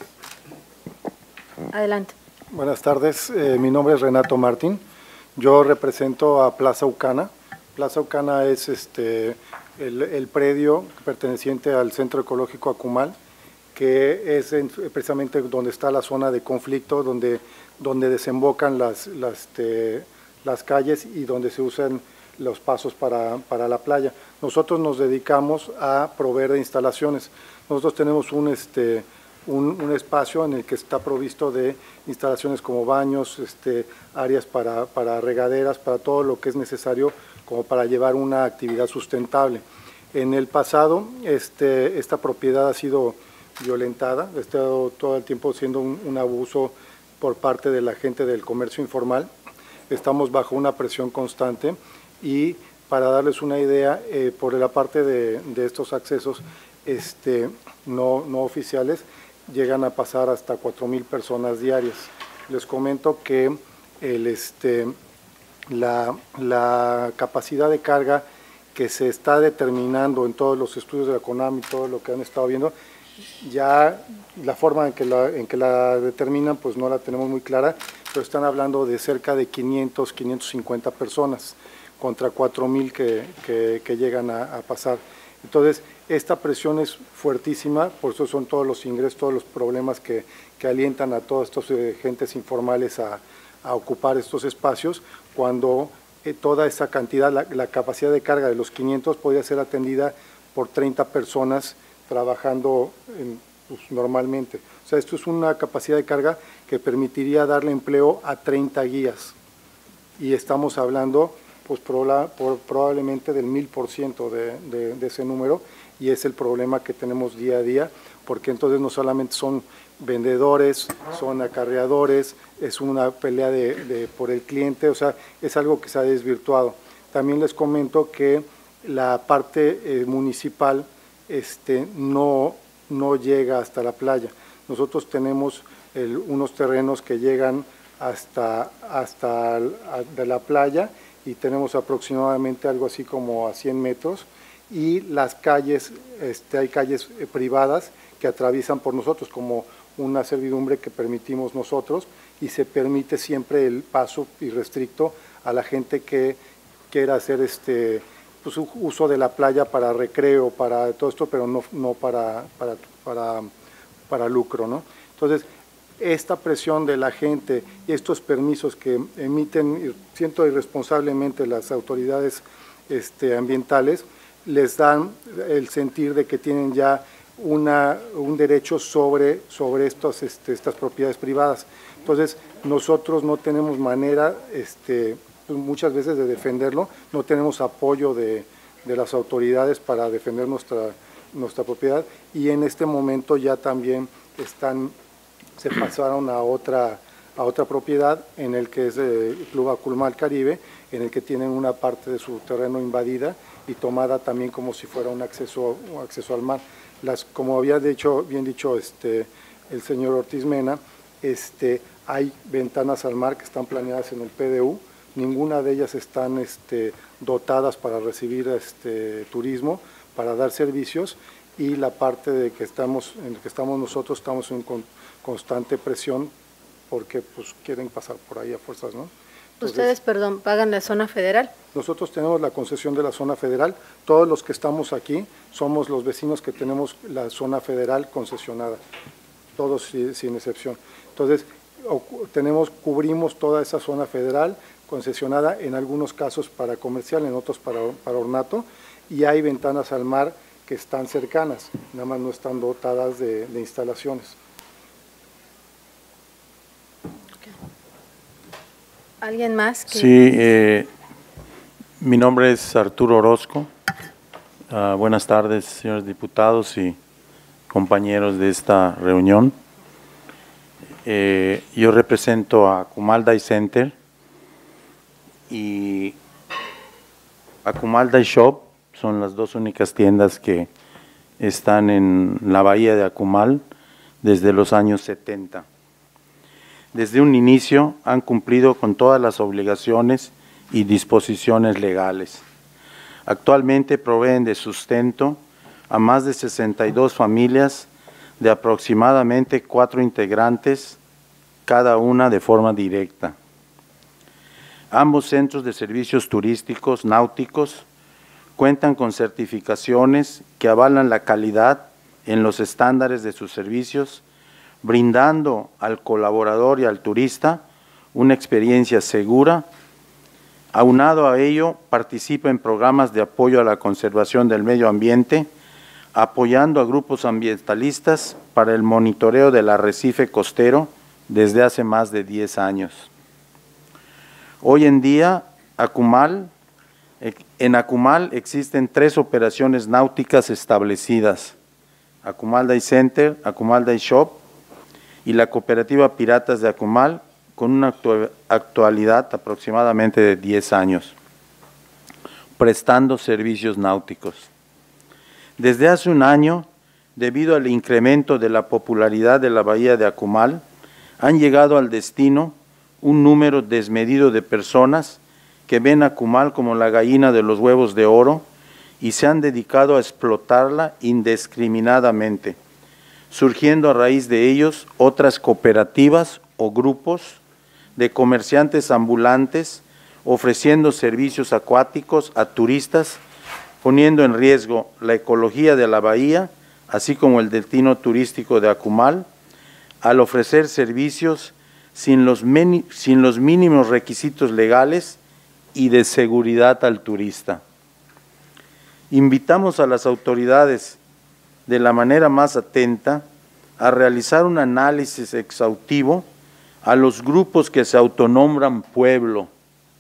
Adelante. Buenas tardes, eh, mi nombre es Renato Martín, yo represento a Plaza Ucana. Plaza Ucana es este, el, el predio perteneciente al Centro Ecológico Acumal, que es en, precisamente donde está la zona de conflicto, donde, donde desembocan las, las, este, las calles y donde se usan los pasos para, para la playa. Nosotros nos dedicamos a proveer de instalaciones. Nosotros tenemos un, este, un, un espacio en el que está provisto de instalaciones como baños, este, áreas para, para regaderas, para todo lo que es necesario como para llevar una actividad sustentable. En el pasado, este, esta propiedad ha sido violentada, ha estado todo el tiempo siendo un, un abuso por parte de la gente del comercio informal. Estamos bajo una presión constante y para darles una idea, eh, por la parte de, de estos accesos este, no, no oficiales, llegan a pasar hasta cuatro mil personas diarias. Les comento que el, este, la, la capacidad de carga que se está determinando en todos los estudios de la CONAM y todo lo que han estado viendo, ya la forma en que la, en que la determinan pues no la tenemos muy clara, pero están hablando de cerca de quinientas, quinientas cincuenta personas contra cuatro mil que, que, que llegan a, a pasar. Entonces, esta presión es fuertísima, por eso son todos los ingresos, todos los problemas que, que alientan a todos estos eh, gentes informales a, a ocupar estos espacios, cuando eh, toda esa cantidad, la, la capacidad de carga de los quinientos podría ser atendida por treinta personas trabajando en, pues, normalmente. O sea, esto es una capacidad de carga que permitiría darle empleo a treinta guías, y estamos hablando pues proba, por, probablemente del mil por ciento de, de, de ese número, y es el problema que tenemos día a día, porque entonces no solamente son vendedores, son acarreadores, es una pelea de, de, por el cliente, o sea, es algo que se ha desvirtuado. También les comento que la parte eh, municipal este, no, no llega hasta la playa. Nosotros tenemos el, unos terrenos que llegan hasta, hasta de la playa, y tenemos aproximadamente algo así como a cien metros, y las calles, este, hay calles privadas que atraviesan por nosotros como una servidumbre que permitimos nosotros, y se permite siempre el paso irrestricto a la gente que quiera hacer este, pues, uso de la playa para recreo, para todo esto, pero no, no para, para, para, para lucro, ¿no? Entonces, esta presión de la gente y estos permisos que emiten, siento irresponsablemente las autoridades este, ambientales, les dan el sentir de que tienen ya una, un derecho sobre, sobre estos, este, estas propiedades privadas. Entonces, nosotros no tenemos manera, este, muchas veces, de defenderlo, no tenemos apoyo de, de las autoridades para defender nuestra, nuestra propiedad, y en este momento ya también están, se pasaron a otra, a otra propiedad en el que es el Club Acumal Caribe, en el que tienen una parte de su terreno invadida y tomada también como si fuera un acceso, un acceso al mar. Las, como había dicho, bien dicho este, el señor Ortiz Mena, este, hay ventanas al mar que están planeadas en el P D U, ninguna de ellas están este, dotadas para recibir este, turismo, para dar servicios, y la parte de que estamos, en la que estamos nosotros, estamos en con, constante presión porque pues quieren pasar por ahí a fuerzas, ¿no? Entonces, ustedes, perdón, pagan la zona federal. Nosotros tenemos la concesión de la zona federal, todos los que estamos aquí somos los vecinos que tenemos la zona federal concesionada, todos sin, sin excepción. Entonces, tenemos, cubrimos toda esa zona federal concesionada, en algunos casos para comercial, en otros para, para ornato, y hay ventanas al mar que están cercanas, nada más no están dotadas de, de instalaciones. ¿Alguien más? Que... Sí, eh, mi nombre es Arturo Orozco. Uh, buenas tardes, señores diputados y compañeros de esta reunión. Eh, yo represento a Acumal Day Center y Acumal Day Shop, son las dos únicas tiendas que están en la bahía de Acumal desde los años setenta. desde un inicio han cumplido con todas las obligaciones y disposiciones legales. Actualmente proveen de sustento a más de sesenta y dos familias de aproximadamente cuatro integrantes, cada una de forma directa. Ambos centros de servicios turísticos náuticos cuentan con certificaciones que avalan la calidad en los estándares de sus servicios, brindando al colaborador y al turista una experiencia segura. Aunado a ello, participa en programas de apoyo a la conservación del medio ambiente, apoyando a grupos ambientalistas para el monitoreo del arrecife costero desde hace más de diez años. Hoy en día, Akumal, en Akumal existen tres operaciones náuticas establecidas: Akumal Day Center, Akumal Day Shop y la Cooperativa Piratas de Akumal, con una actualidad aproximadamente de diez años, prestando servicios náuticos. Desde hace un año, debido al incremento de la popularidad de la bahía de Akumal, han llegado al destino un número desmedido de personas que ven a Akumal como la gallina de los huevos de oro y se han dedicado a explotarla indiscriminadamente, surgiendo a raíz de ellos otras cooperativas o grupos de comerciantes ambulantes ofreciendo servicios acuáticos a turistas, poniendo en riesgo la ecología de la bahía, así como el destino turístico de Akumal, al ofrecer servicios sin los, sin los mínimos requisitos legales y de seguridad al turista. Invitamos a las autoridades de la manera más atenta a realizar un análisis exhaustivo a los grupos que se autonombran pueblo,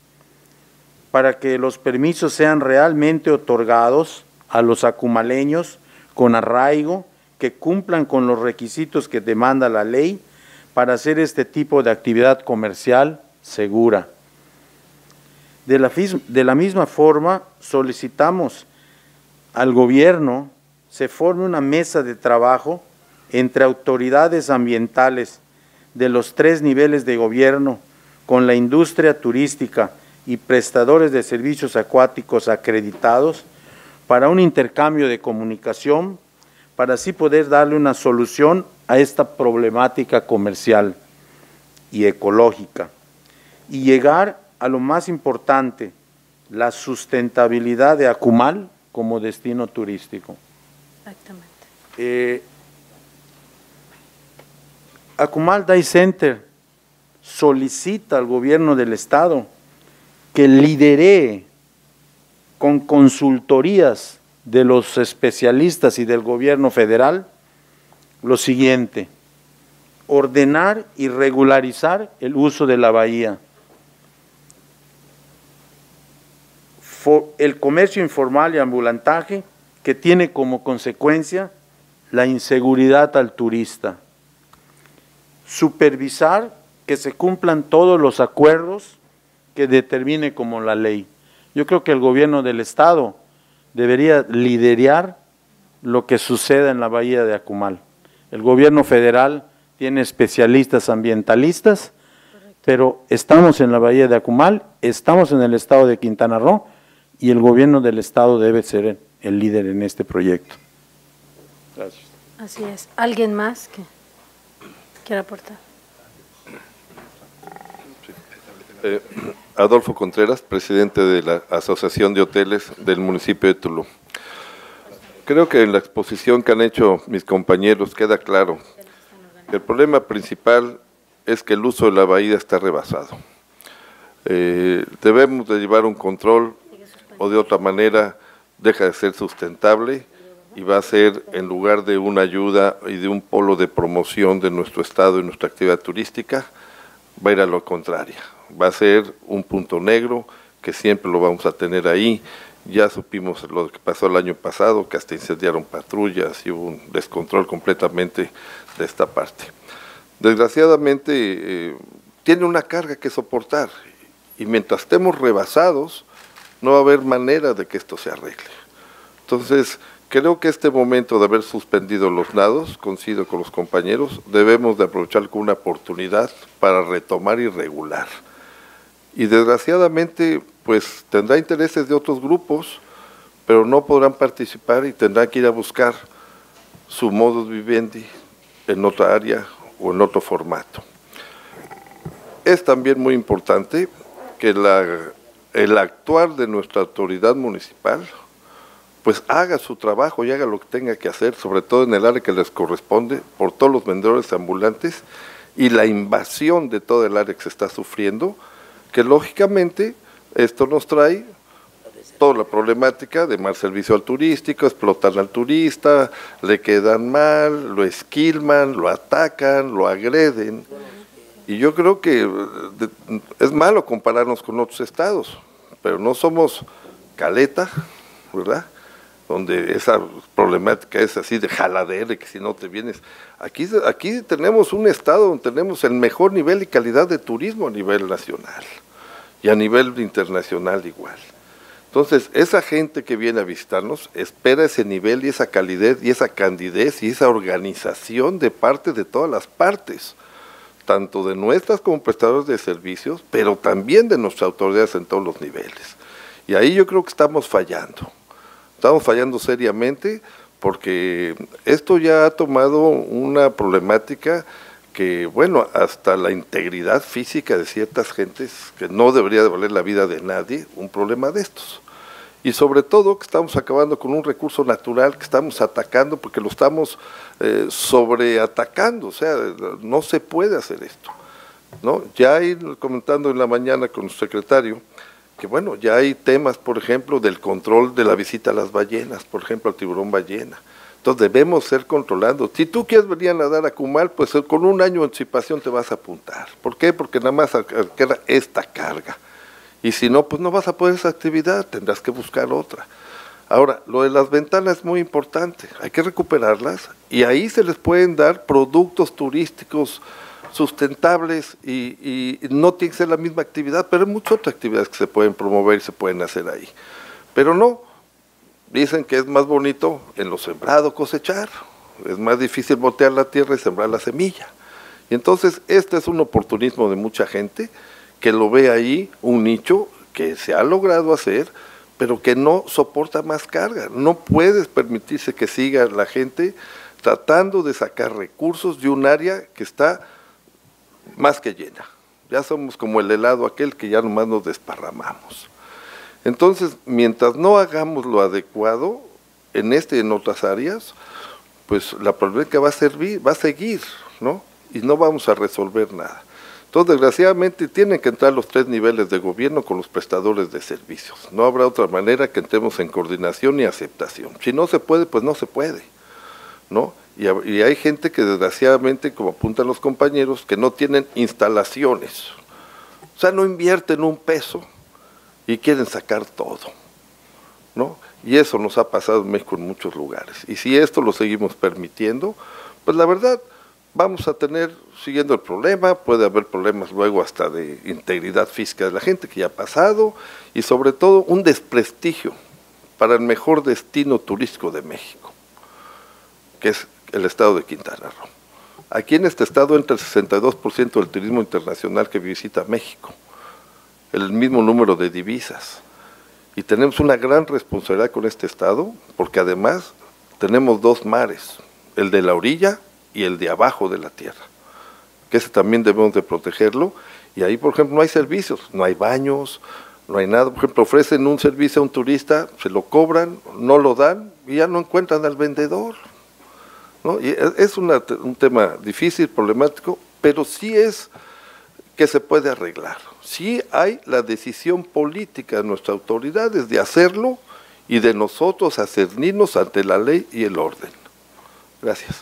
para que los permisos sean realmente otorgados a los akumaleños con arraigo, que cumplan con los requisitos que demanda la ley para hacer este tipo de actividad comercial segura. De la, de la misma forma, solicitamos al gobierno se forme una mesa de trabajo entre autoridades ambientales de los tres niveles de gobierno, con la industria turística y prestadores de servicios acuáticos acreditados, para un intercambio de comunicación, para así poder darle una solución a esta problemática comercial y ecológica, y llegar a lo más importante, la sustentabilidad de Akumal como destino turístico. Exactamente. Eh, Akumal Day Center solicita al gobierno del Estado que lidere con consultorías de los especialistas y del gobierno federal lo siguiente: ordenar y regularizar el uso de la bahía, el comercio informal y ambulantaje, que tiene como consecuencia la inseguridad al turista, supervisar que se cumplan todos los acuerdos que determine como la ley. Yo creo que el gobierno del Estado debería liderar lo que suceda en la bahía de Akumal. El gobierno federal tiene especialistas ambientalistas, pero estamos en la bahía de Akumal, estamos en el estado de Quintana Roo, y el gobierno del Estado debe ser el líder en este proyecto. Gracias. Así es. ¿Alguien más que quiera aportar? Eh, Adolfo Contreras, presidente de la Asociación de Hoteles del municipio de Tulum. Creo que en la exposición que han hecho mis compañeros queda claro que el problema principal es que el uso de la bahía está rebasado. Eh, debemos de llevar un control, o de otra manera deja de ser sustentable y va a ser, en lugar de una ayuda y de un polo de promoción de nuestro estado y nuestra actividad turística, va a ir a lo contrario. Va a ser un punto negro que siempre lo vamos a tener ahí. Ya supimos lo que pasó el año pasado, que hasta incendiaron patrullas y hubo un descontrol completamente de esta parte. Desgraciadamente eh, tiene una carga que soportar y mientras estemos rebasados no va a haber manera de que esto se arregle. Entonces creo que este momento de haber suspendido los nados, coincido con los compañeros, debemos de aprovechar como una oportunidad para retomar y regular. Y desgraciadamente, pues tendrá intereses de otros grupos, pero no podrán participar y tendrán que ir a buscar su modus vivendi en otra área o en otro formato. Es también muy importante que la, el actuar de nuestra autoridad municipal pues haga su trabajo y haga lo que tenga que hacer, sobre todo en el área que les corresponde, por todos los vendedores ambulantes y la invasión de todo el área que se está sufriendo, que lógicamente esto nos trae toda la problemática de mal servicio al turístico, explotan al turista, le quedan mal, lo esquilman, lo atacan, lo agreden. Y yo creo que es malo compararnos con otros estados, pero no somos Caleta, ¿verdad?, donde esa problemática es así de jaladera, que si no te vienes. Aquí, aquí tenemos un estado donde tenemos el mejor nivel y calidad de turismo a nivel nacional y a nivel internacional igual. Entonces, esa gente que viene a visitarnos espera ese nivel y esa calidez y esa candidez y esa organización de parte de todas las partes, tanto de nuestras como prestadores de servicios, pero también de nuestras autoridades en todos los niveles. Y ahí yo creo que estamos fallando. Estamos fallando seriamente porque esto ya ha tomado una problemática que, bueno, hasta la integridad física de ciertas gentes, que no debería de valer la vida de nadie, un problema de estos. Y sobre todo que estamos acabando con un recurso natural que estamos atacando porque lo estamos eh, sobreatacando, o sea, no se puede hacer esto, ¿no? Ya ir comentando en la mañana con el secretario, que bueno, ya hay temas, por ejemplo, del control de la visita a las ballenas, por ejemplo, al tiburón ballena. Entonces debemos ser controlando. Si tú quieres venir a nadar a Cumal, pues con un año de anticipación te vas a apuntar. ¿Por qué? Porque nada más queda esta carga. Y si no, pues no vas a poder esa actividad, tendrás que buscar otra. Ahora, lo de las ventanas es muy importante, hay que recuperarlas y ahí se les pueden dar productos turísticos sustentables y, y no tiene que ser la misma actividad, pero hay muchas otras actividades que se pueden promover y se pueden hacer ahí. Pero no, dicen que es más bonito en lo sembrado cosechar, es más difícil voltear la tierra y sembrar la semilla. Y entonces este es un oportunismo de mucha gente que lo ve ahí, un nicho que se ha logrado hacer, pero que no soporta más carga. No puedes permitirse que siga la gente tratando de sacar recursos de un área que está más que llena. Ya somos como el helado aquel que ya nomás nos desparramamos. Entonces, mientras no hagamos lo adecuado en este y en otras áreas, pues la problemática va a servir, va a seguir, ¿no? Y no vamos a resolver nada. Entonces, desgraciadamente, tienen que entrar los tres niveles de gobierno con los prestadores de servicios. No habrá otra manera que entremos en coordinación y aceptación. Si no se puede, pues no se puede, ¿no? Y, y hay gente que desgraciadamente, como apuntan los compañeros, que no tienen instalaciones. O sea, no invierten un peso y quieren sacar todo, ¿no? Y eso nos ha pasado en México en muchos lugares. Y si esto lo seguimos permitiendo, pues la verdad, vamos a tener, siguiendo el problema, puede haber problemas luego hasta de integridad física de la gente, que ya ha pasado, y sobre todo un desprestigio para el mejor destino turístico de México, que es el estado de Quintana Roo. Aquí en este estado entra el sesenta y dos por ciento del turismo internacional que visita México, el mismo número de divisas, y tenemos una gran responsabilidad con este estado, porque además tenemos dos mares, el de la orilla y el de abajo de la tierra, que ese también debemos de protegerlo, y ahí por ejemplo no hay servicios, no hay baños, no hay nada. Por ejemplo, ofrecen un servicio a un turista, se lo cobran, no lo dan y ya no encuentran al vendedor, ¿no? Y es una, un tema difícil, problemático, pero sí es que se puede arreglar. Sí hay la decisión política de nuestras autoridades de hacerlo y de nosotros acernirnos ante la ley y el orden. Gracias.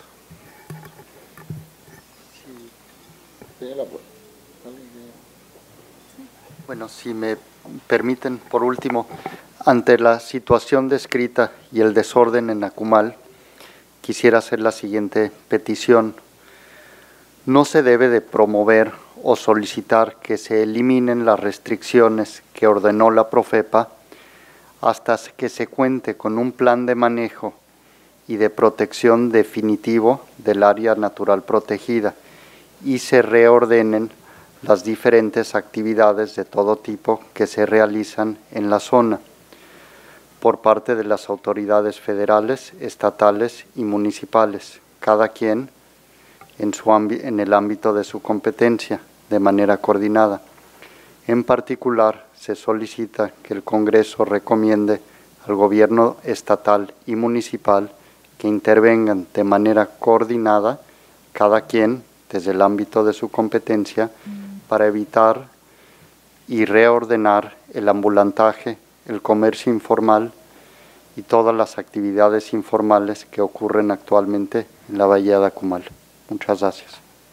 Bueno, si me permiten, por último, ante la situación descrita y el desorden en Acumal, quisiera hacer la siguiente petición. No se debe de promover o solicitar que se eliminen las restricciones que ordenó la Profepa hasta que se cuente con un plan de manejo y de protección definitivo del área natural protegida y se reordenen las diferentes actividades de todo tipo que se realizan en la zona por parte de las autoridades federales, estatales y municipales, cada quien en, su en el ámbito de su competencia, de manera coordinada. En particular, se solicita que el Congreso recomiende al gobierno estatal y municipal que intervengan de manera coordinada, cada quien desde el ámbito de su competencia, para evitar y reordenar el ambulantaje, el comercio informal y todas las actividades informales que ocurren actualmente en la Bahía de Akumal. Muchas gracias.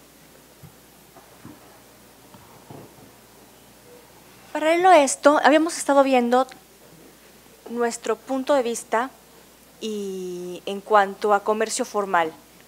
Paralelo a esto, habíamos estado viendo nuestro punto de vista y en cuanto a comercio formal.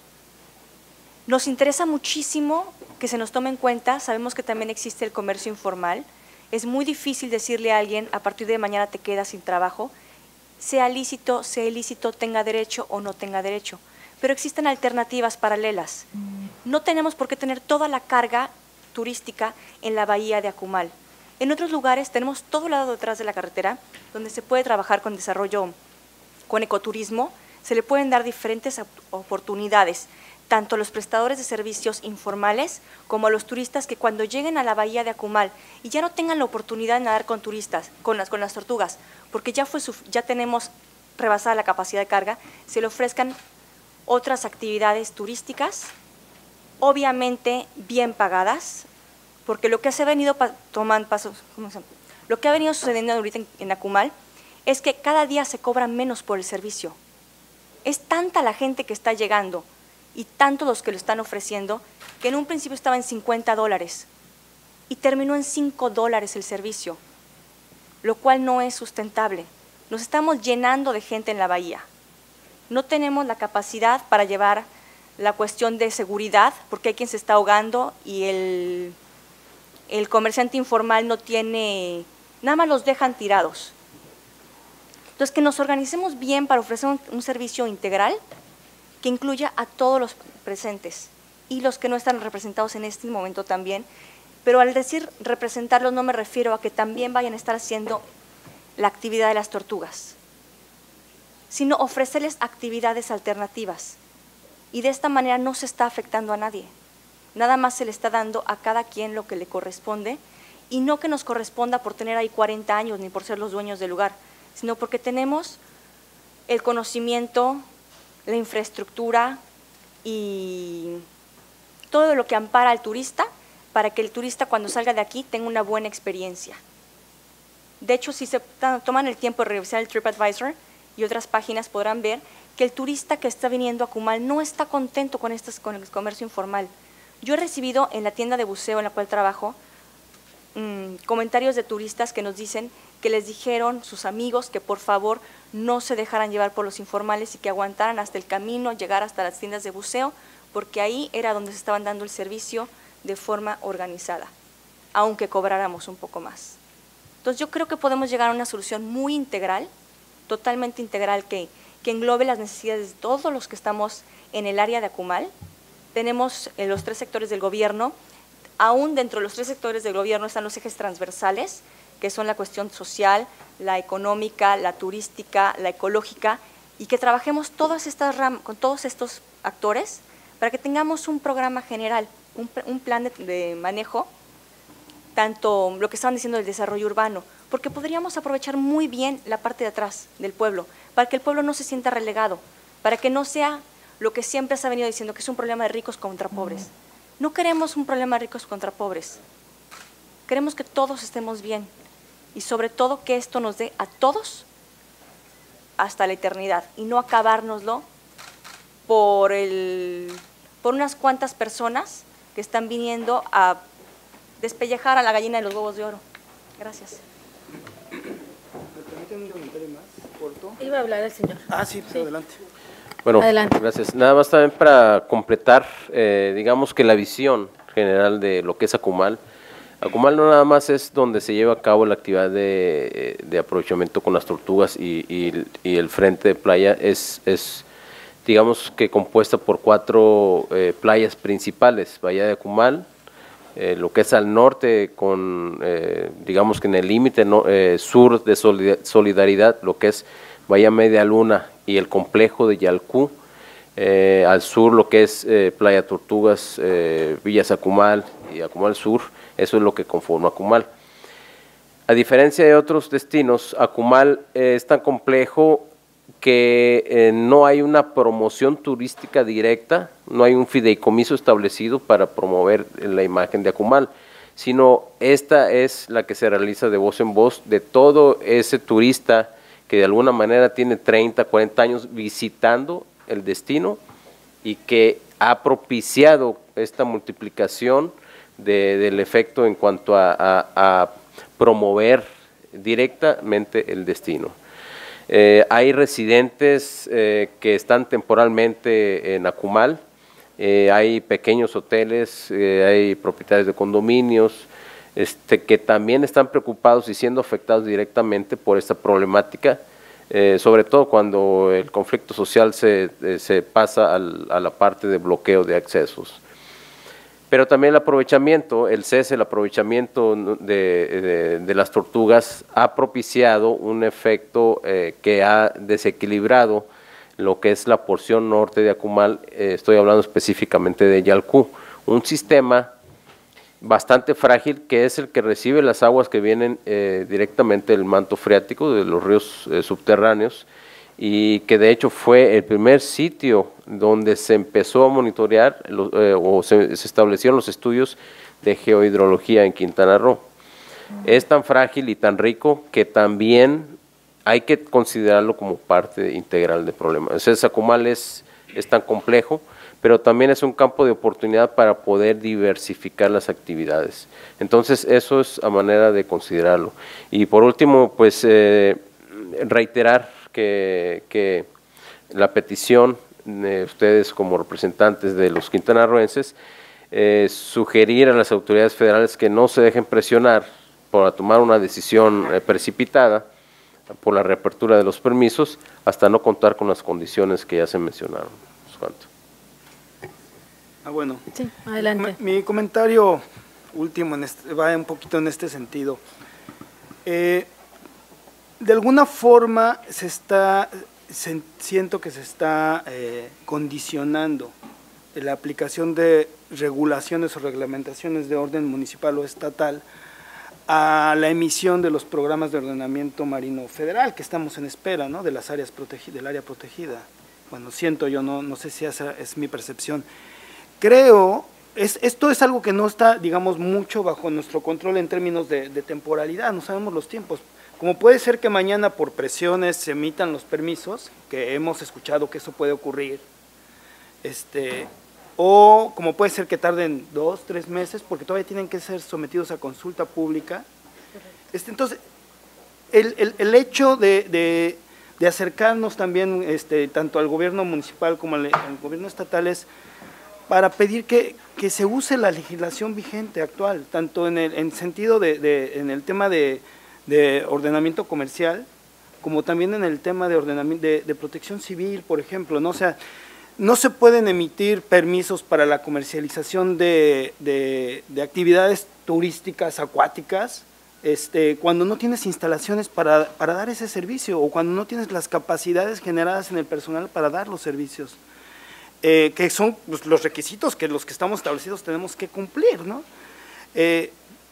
Nos interesa muchísimo que se nos tome en cuenta, sabemos que también existe el comercio informal. Es muy difícil decirle a alguien, a partir de mañana te quedas sin trabajo, sea lícito, sea ilícito, tenga derecho o no tenga derecho. Pero existen alternativas paralelas. No tenemos por qué tener toda la carga turística en la bahía de Akumal. En otros lugares tenemos todo el lado detrás de la carretera, donde se puede trabajar con desarrollo, con ecoturismo, se le pueden dar diferentes oportunidades, tanto a los prestadores de servicios informales como a los turistas que cuando lleguen a la bahía de Akumal y ya no tengan la oportunidad de nadar con turistas, con las, con las tortugas, porque ya, fue, ya tenemos rebasada la capacidad de carga, se le ofrezcan otras actividades turísticas, obviamente bien pagadas, porque lo que se ha venido tomando pasos, ¿cómo se llama? Lo que ha venido sucediendo ahorita en, en Akumal es que cada día se cobra menos por el servicio. Es tanta la gente que está llegando y tanto los que lo están ofreciendo, que en un principio estaba en cincuenta dólares y terminó en cinco dólares el servicio, lo cual no es sustentable. Nos estamos llenando de gente en la bahía. No tenemos la capacidad para llevar la cuestión de seguridad, porque hay quien se está ahogando y el, el comerciante informal no tiene, nada más los dejan tirados. Entonces, que nos organicemos bien para ofrecer un, un servicio integral que incluya a todos los presentes y los que no están representados en este momento también, pero al decir representarlos no me refiero a que también vayan a estar haciendo la actividad de las tortugas, sino ofrecerles actividades alternativas y de esta manera no se está afectando a nadie, nada más se le está dando a cada quien lo que le corresponde y no que nos corresponda por tener ahí cuarenta años ni por ser los dueños del lugar, sino porque tenemos el conocimiento, la infraestructura y todo lo que ampara al turista para que el turista cuando salga de aquí tenga una buena experiencia. De hecho, si se toman el tiempo de revisar el TripAdvisor y otras páginas podrán ver que el turista que está viniendo a Akumal no está contento con, estos, con el comercio informal. Yo he recibido en la tienda de buceo en la cual trabajo mmm, comentarios de turistas que nos dicen que les dijeron sus amigos que por favor no se dejaran llevar por los informales y que aguantaran hasta el camino, llegar hasta las tiendas de buceo, porque ahí era donde se estaban dando el servicio de forma organizada, aunque cobráramos un poco más. Entonces yo creo que podemos llegar a una solución muy integral, totalmente integral, que, que englobe las necesidades de todos los que estamos en el área de Akumal. Tenemos en los tres sectores del gobierno, aún dentro de los tres sectores del gobierno están los ejes transversales, que son la cuestión social, la económica, la turística, la ecológica, y que trabajemos todas estas ram con todos estos actores para que tengamos un programa general, un, un plan de, de manejo, tanto lo que estaban diciendo del desarrollo urbano, porque podríamos aprovechar muy bien la parte de atrás del pueblo, para que el pueblo no se sienta relegado, para que no sea lo que siempre se ha venido diciendo, que es un problema de ricos contra pobres. No queremos un problema de ricos contra pobres, queremos que todos estemos bien, y sobre todo que esto nos dé a todos hasta la eternidad y no acabárnoslo por, el, por unas cuantas personas que están viniendo a despellejar a la gallina de los huevos de oro. Gracias. ¿Me permiten un comentario más corto? Iba a hablar el señor. Ah, sí, sí. Adelante. Bueno, Adelante. Gracias. Nada más también para completar, eh, digamos que la visión general de lo que es Akumal. Akumal no nada más es donde se lleva a cabo la actividad de, de aprovechamiento con las tortugas y, y, y el frente de playa, es, es digamos que compuesta por cuatro eh, playas principales, Bahía de Acumal, eh, lo que es al norte con, eh, digamos que en el límite no, eh, sur de Solidaridad, lo que es Bahía Media Luna y el complejo de Yalcú, eh, al sur lo que es eh, Playa Tortugas, eh, Villas Acumal y Acumal Sur, eso es lo que conforma Acumal. A diferencia de otros destinos, Acumal eh, es tan complejo que eh, no hay una promoción turística directa, no hay un fideicomiso establecido para promover la imagen de Acumal, sino esta es la que se realiza de voz en voz de todo ese turista que de alguna manera tiene treinta, cuarenta años visitando el destino y que ha propiciado esta multiplicación de, del efecto en cuanto a, a, a promover directamente el destino. Eh, hay residentes eh, que están temporalmente en Acumal, eh, hay pequeños hoteles, eh, hay propietarios de condominios, este, que también están preocupados y siendo afectados directamente por esta problemática, eh, sobre todo cuando el conflicto social se, eh, se pasa al, a la parte de bloqueo de accesos. Pero también el aprovechamiento, el cese, el aprovechamiento de, de, de las tortugas ha propiciado un efecto eh, que ha desequilibrado lo que es la porción norte de Acumal, eh, estoy hablando específicamente de Yalcú, un sistema bastante frágil que es el que recibe las aguas que vienen eh, directamente del manto freático, de los ríos eh, subterráneos, y que de hecho fue el primer sitio donde se empezó a monitorear eh, o se, se establecieron los estudios de geohidrología en Quintana Roo. Es tan frágil y tan rico que también hay que considerarlo como parte integral del problema. Entonces, Acumal es, es tan complejo, pero también es un campo de oportunidad para poder diversificar las actividades. Entonces, eso es a manera de considerarlo. Y por último, pues eh, reiterar Que, que la petición de ustedes como representantes de los quintanarroenses, eh, sugerir a las autoridades federales que no se dejen presionar por tomar una decisión eh, precipitada por la reapertura de los permisos hasta no contar con las condiciones que ya se mencionaron. ¿Cuánto? Ah, bueno. Sí, adelante. Mi, mi comentario último en este, va un poquito en este sentido. Eh, De alguna forma se está, se, siento que se está eh, condicionando la aplicación de regulaciones o reglamentaciones de orden municipal o estatal a la emisión de los programas de ordenamiento marino federal que estamos en espera, ¿no? de las áreas protegidas, del área protegida. Bueno, siento yo, no, no sé si esa es mi percepción. Creo, es, esto es algo que no está, digamos, mucho bajo nuestro control en términos de, de temporalidad, no sabemos los tiempos. Como puede ser que mañana por presiones se emitan los permisos, que hemos escuchado que eso puede ocurrir, este, o como puede ser que tarden dos, tres meses, porque todavía tienen que ser sometidos a consulta pública. Este, entonces, el, el, el hecho de, de, de acercarnos también este, tanto al gobierno municipal como al, al gobierno estatal es para pedir que, que se use la legislación vigente actual, tanto en el en sentido de, de en el tema de de ordenamiento comercial, como también en el tema de ordenamiento de, de protección civil, por ejemplo, ¿no? O sea, no se pueden emitir permisos para la comercialización de, de, de actividades turísticas acuáticas este, cuando no tienes instalaciones para, para dar ese servicio o cuando no tienes las capacidades generadas en el personal para dar los servicios, eh, que son pues, los requisitos que los que estamos establecidos tenemos que cumplir, ¿no? Eh,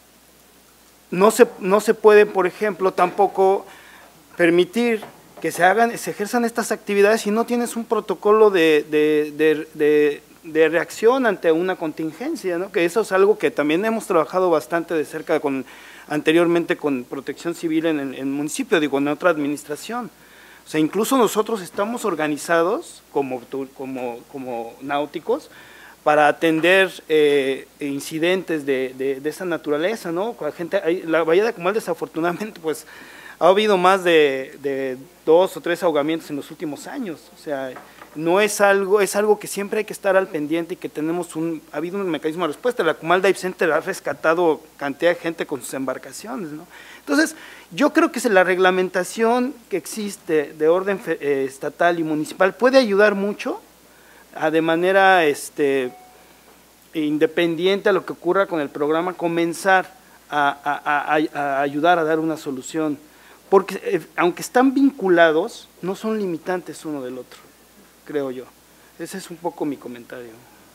No se, no se puede, por ejemplo, tampoco permitir que se hagan, se ejerzan estas actividades si no tienes un protocolo de, de, de, de, de reacción ante una contingencia, ¿no? Que eso es algo que también hemos trabajado bastante de cerca con, anteriormente con Protección Civil en el, en el municipio, digo, en otra administración. O sea, incluso nosotros estamos organizados como, como, como náuticos para atender eh, incidentes de, de, de esa naturaleza, ¿no? La, gente, la Bahía de Acumal desafortunadamente pues ha habido más de, de dos o tres ahogamientos en los últimos años, o sea, no es algo, es algo que siempre hay que estar al pendiente y que tenemos un, ha habido un mecanismo de respuesta. La Cumal Dive Center ha rescatado cantidad de gente con sus embarcaciones, ¿no? Entonces, yo creo que la reglamentación que existe de orden eh, estatal y municipal puede ayudar mucho a de manera este, independiente a lo que ocurra con el programa, comenzar a, a, a, a ayudar a dar una solución, porque eh, aunque están vinculados, no son limitantes uno del otro, creo yo. Ese es un poco mi comentario.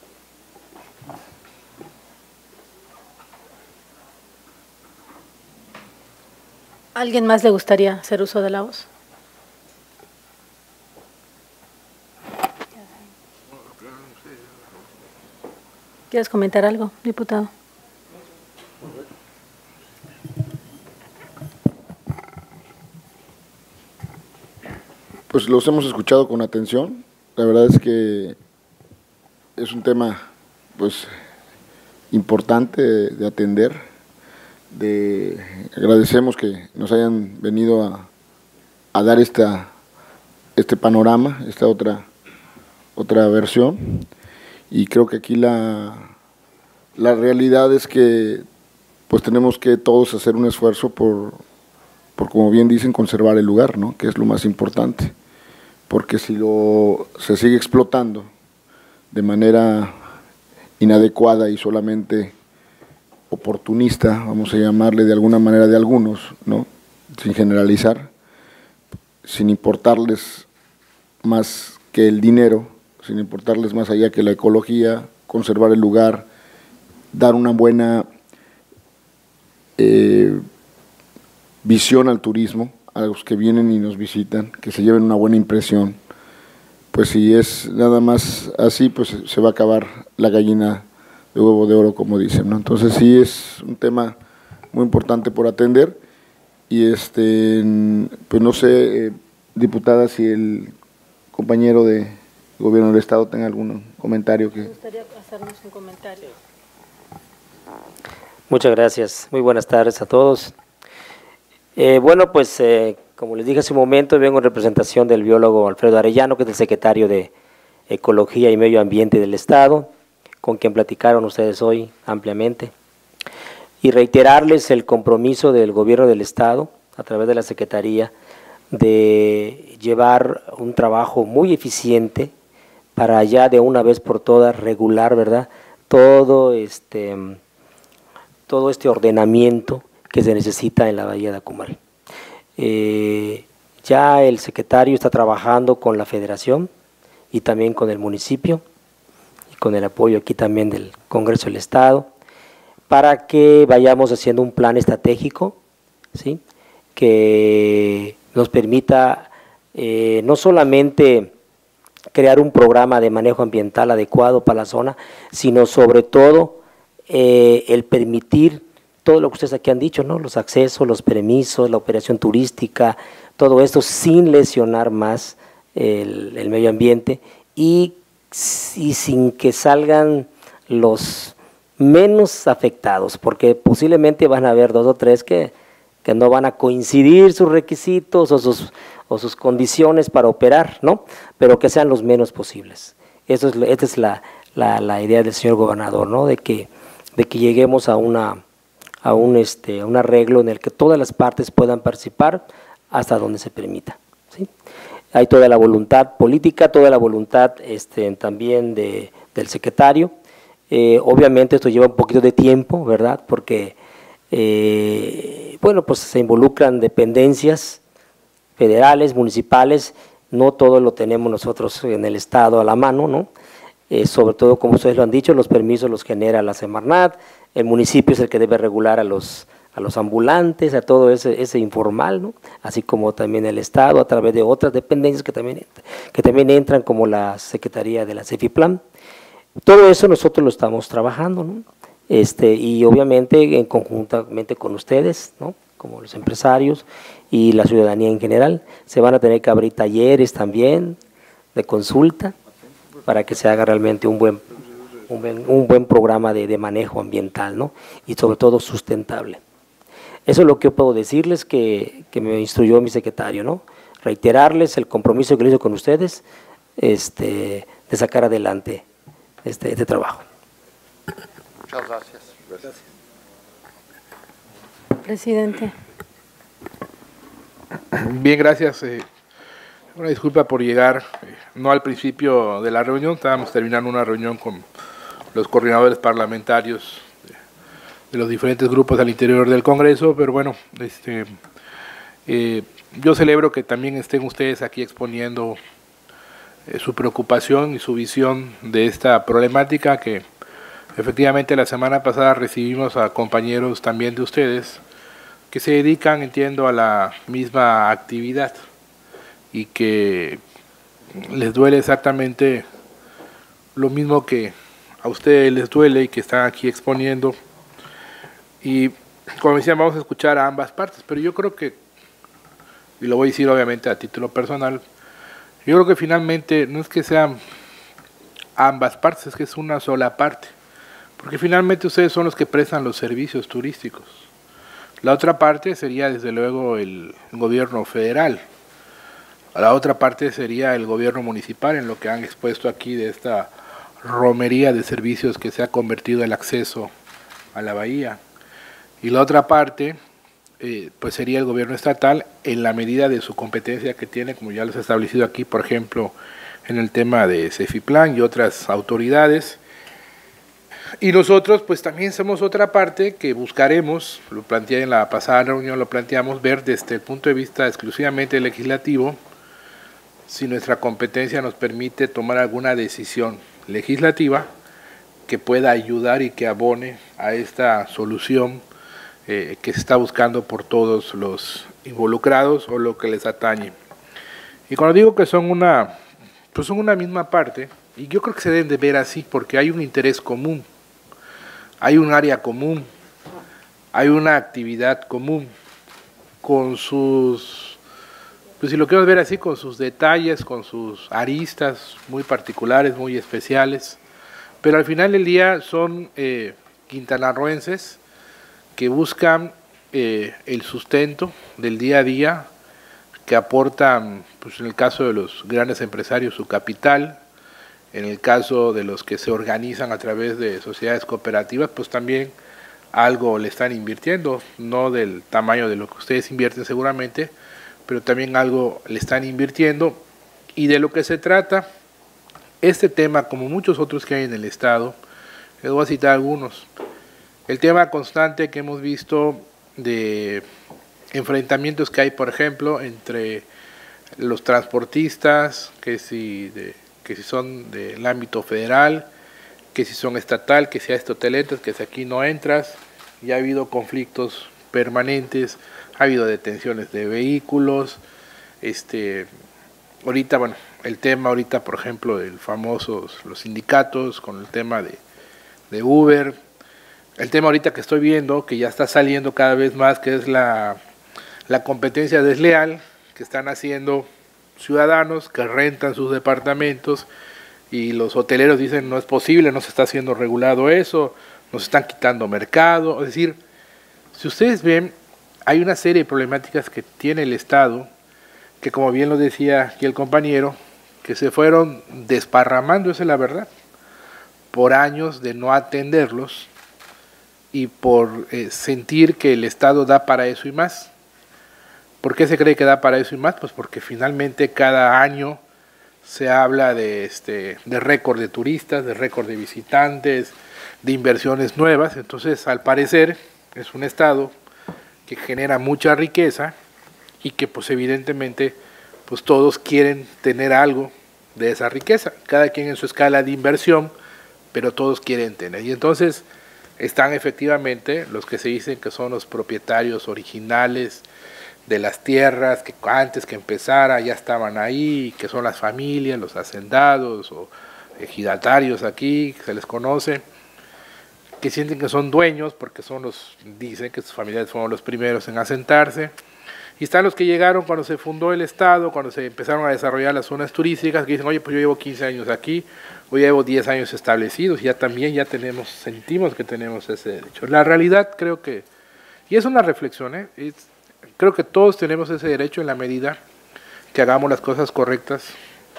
¿Alguien más le gustaría hacer uso de la voz? ¿Quieres comentar algo, diputado? Pues los hemos escuchado con atención. La verdad es que es un tema pues importante de, de atender. De, agradecemos que nos hayan venido a, a dar esta, este panorama, esta otra, otra versión, y creo que aquí la, la realidad es que pues tenemos que todos hacer un esfuerzo por, por, como bien dicen, conservar el lugar, ¿no? Que es lo más importante, porque si lo, se sigue explotando de manera inadecuada y solamente oportunista, vamos a llamarle de alguna manera de algunos, ¿no? Sin generalizar, sin importarles más que el dinero, sin importarles más allá que la ecología, conservar el lugar, dar una buena eh, visión al turismo, a los que vienen y nos visitan, que se lleven una buena impresión. Pues si es nada más así, pues se va a acabar la gallina de huevo de oro, como dicen, ¿no? Entonces sí es un tema muy importante por atender, y este pues no sé, eh, diputada, si el compañero de Gobierno del Estado tenga algún comentario que… Me gustaría hacernos un comentario. Muchas gracias, muy buenas tardes a todos. Eh, bueno, pues eh, como les dije hace un momento, vengo en representación del biólogo Alfredo Arellano, que es el secretario de Ecología y Medio Ambiente del Estado, con quien platicaron ustedes hoy ampliamente, y reiterarles el compromiso del Gobierno del Estado, a través de la Secretaría, de llevar un trabajo muy eficiente para ya de una vez por todas regular, ¿verdad?, todo este, todo este ordenamiento que se necesita en la Bahía de Akumal. Eh, ya el secretario está trabajando con la Federación y también con el municipio, con el apoyo aquí también del Congreso del Estado, para que vayamos haciendo un plan estratégico, ¿sí?, que nos permita eh, no solamente crear un programa de manejo ambiental adecuado para la zona, sino sobre todo eh, el permitir todo lo que ustedes aquí han dicho, ¿no?, los accesos, los permisos, la operación turística, todo esto sin lesionar más el, el medio ambiente y y sin que salgan los menos afectados, porque posiblemente van a haber dos o tres que, que no van a coincidir sus requisitos o sus, o sus condiciones para operar, ¿no?, pero que sean los menos posibles. Eso es, esta es la, la, la idea del señor gobernador, ¿no?, de que, de que lleguemos a, una, a, un, este, a un arreglo en el que todas las partes puedan participar hasta donde se permita, ¿sí? Hay toda la voluntad política, toda la voluntad este, también de, del secretario. Eh, obviamente esto lleva un poquito de tiempo, ¿verdad?, porque eh, bueno, pues se involucran dependencias federales, municipales, no todo lo tenemos nosotros en el Estado a la mano, ¿no? Eh, sobre todo, como ustedes lo han dicho, los permisos los genera la Semarnat, el municipio es el que debe regular a los a los ambulantes, a todo ese, ese informal, ¿no?, así como también el Estado a través de otras dependencias que también, que también entran, como la Secretaría de la CEFIPLAN. Todo eso nosotros lo estamos trabajando, ¿no?, este, y obviamente en conjuntamente con ustedes, ¿no?, como los empresarios y la ciudadanía en general. Se van a tener que abrir talleres también de consulta para que se haga realmente un buen, un buen, un buen programa de, de manejo ambiental, ¿no?, y sobre todo sustentable. Eso es lo que yo puedo decirles, que, que me instruyó mi secretario, ¿no?, reiterarles el compromiso que le hizo con ustedes, este, de sacar adelante este, este trabajo. Muchas gracias. Gracias. Presidente. Bien, gracias. Eh, una disculpa por llegar, eh, no al principio de la reunión, estábamos terminando una reunión con los coordinadores parlamentarios de, de los diferentes grupos al interior del Congreso, pero bueno, este, eh, yo celebro que también estén ustedes aquí exponiendo eh, su preocupación y su visión de esta problemática que efectivamente la semana pasada recibimos a compañeros también de ustedes que se dedican, entiendo, a la misma actividad y que les duele exactamente lo mismo que a ustedes les duele y que están aquí exponiendo. Y como decían, vamos a escuchar a ambas partes, pero yo creo que, y lo voy a decir obviamente a título personal, yo creo que finalmente no es que sean ambas partes, es que es una sola parte, porque finalmente ustedes son los que prestan los servicios turísticos. La otra parte sería desde luego el gobierno federal, la otra parte sería el gobierno municipal, en lo que han expuesto aquí de esta romería de servicios que se ha convertido el acceso a la bahía. Y la otra parte eh, pues sería el gobierno estatal en la medida de su competencia que tiene, como ya los he establecido aquí, por ejemplo, en el tema de Cefiplan y otras autoridades. Y nosotros pues también somos otra parte que buscaremos, lo planteé en la pasada reunión, lo planteamos ver desde el punto de vista exclusivamente legislativo, si nuestra competencia nos permite tomar alguna decisión legislativa que pueda ayudar y que abone a esta solución eh, que se está buscando por todos los involucrados o lo que les atañe. Y cuando digo que son una, pues son una misma parte, y yo creo que se deben de ver así porque hay un interés común. Hay un área común, hay una actividad común, con sus, pues si lo queremos ver así, con sus detalles, con sus aristas muy particulares, muy especiales, pero al final del día son eh, quintanarroenses que buscan eh, el sustento del día a día, que aportan, pues en el caso de los grandes empresarios, su capital. En el caso de los que se organizan a través de sociedades cooperativas, pues también algo le están invirtiendo, no del tamaño de lo que ustedes invierten seguramente, pero también algo le están invirtiendo. Y de lo que se trata, este tema, como muchos otros que hay en el Estado, les voy a citar algunos. El tema constante que hemos visto de enfrentamientos que hay, por ejemplo, entre los transportistas, que si de que si son del ámbito federal, que si son estatal, que si hay hoteletas, que si aquí no entras, ya ha habido conflictos permanentes, ha habido detenciones de vehículos, este, ahorita, bueno, el tema ahorita, por ejemplo, del famosos, los sindicatos, con el tema de, de Uber, el tema ahorita que estoy viendo, que ya está saliendo cada vez más, que es la, la competencia desleal que están haciendo ciudadanos que rentan sus departamentos y los hoteleros dicen no es posible, no se está haciendo regulado eso, nos están quitando mercado. Es decir, si ustedes ven, hay una serie de problemáticas que tiene el Estado, que como bien lo decía aquí el compañero, que se fueron desparramando, esa es la verdad, por años de no atenderlos y por eh, sentir que el Estado da para eso y más. ¿Por qué se cree que da para eso y más? Pues porque finalmente cada año se habla de, este, de récord de turistas, de récord de visitantes, de inversiones nuevas. Entonces, al parecer, es un Estado que genera mucha riqueza y que, pues evidentemente, pues todos quieren tener algo de esa riqueza. Cada quien en su escala de inversión, pero todos quieren tener. Y entonces están efectivamente los que se dicen que son los propietarios originales de las tierras, que antes que empezara ya estaban ahí, que son las familias, los hacendados o ejidatarios aquí, que se les conoce, que sienten que son dueños porque son los, dicen que sus familiares fueron los primeros en asentarse, y están los que llegaron cuando se fundó el Estado, cuando se empezaron a desarrollar las zonas turísticas, que dicen, oye, pues yo llevo quince años aquí, o llevo diez años establecidos, y ya también ya tenemos, sentimos que tenemos ese derecho. La realidad creo que, y es una reflexión, ¿eh? es, Creo que todos tenemos ese derecho en la medida que hagamos las cosas correctas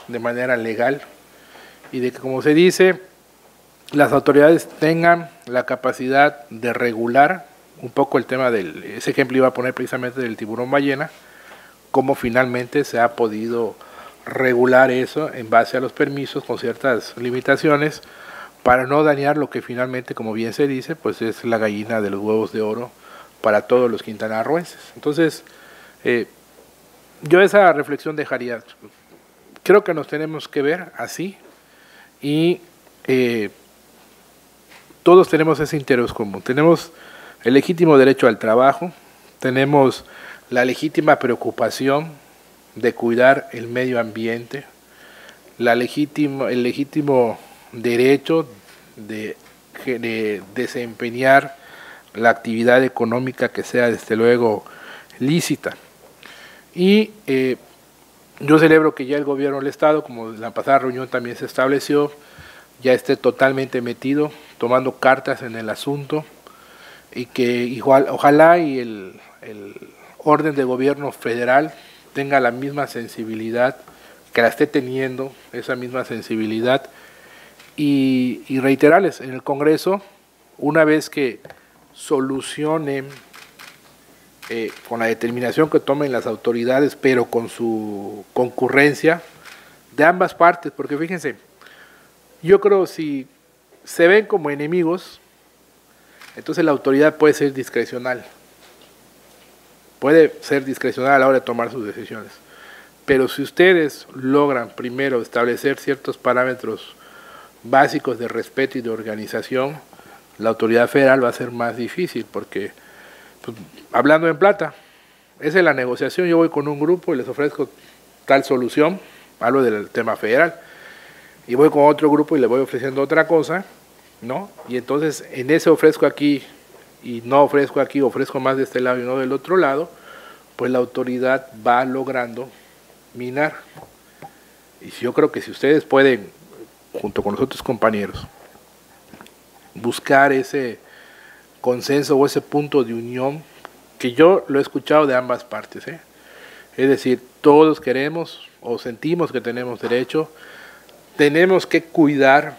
de manera legal y de que, como se dice, las autoridades tengan la capacidad de regular un poco el tema del, ese ejemplo iba a poner precisamente del tiburón ballena, cómo finalmente se ha podido regular eso en base a los permisos con ciertas limitaciones para no dañar lo que finalmente, como bien se dice, pues es la gallina de los huevos de oro para todos los quintanarroenses. Entonces, eh, yo esa reflexión dejaría, creo que nos tenemos que ver así y eh, todos tenemos ese interés común, tenemos el legítimo derecho al trabajo, tenemos la legítima preocupación de cuidar el medio ambiente, la legítimo, el legítimo derecho de, de desempeñar la actividad económica que sea desde luego lícita. Y eh, yo celebro que ya el gobierno del Estado, como en la pasada reunión también se estableció, ya esté totalmente metido, tomando cartas en el asunto, y que igual, ojalá y el, el orden de gobierno federal tenga la misma sensibilidad, que la esté teniendo, esa misma sensibilidad, y, y reiterarles en el Congreso, una vez que solucionen eh, con la determinación que tomen las autoridades, pero con su concurrencia de ambas partes, porque fíjense, yo creo si se ven como enemigos, entonces la autoridad puede ser discrecional, puede ser discrecional a la hora de tomar sus decisiones, pero si ustedes logran primero establecer ciertos parámetros básicos de respeto y de organización, la autoridad federal va a ser más difícil, porque pues, hablando en plata, esa es la negociación, yo voy con un grupo y les ofrezco tal solución, hablo del tema federal, y voy con otro grupo y le voy ofreciendo otra cosa, ¿no? Y entonces en ese ofrezco aquí y no ofrezco aquí, ofrezco más de este lado y no del otro lado, pues la autoridad va logrando minar. Y yo creo que si ustedes pueden, junto con los otros compañeros, buscar ese consenso o ese punto de unión, que yo lo he escuchado de ambas partes, ¿eh? Es decir, todos queremos o sentimos que tenemos derecho, tenemos que cuidar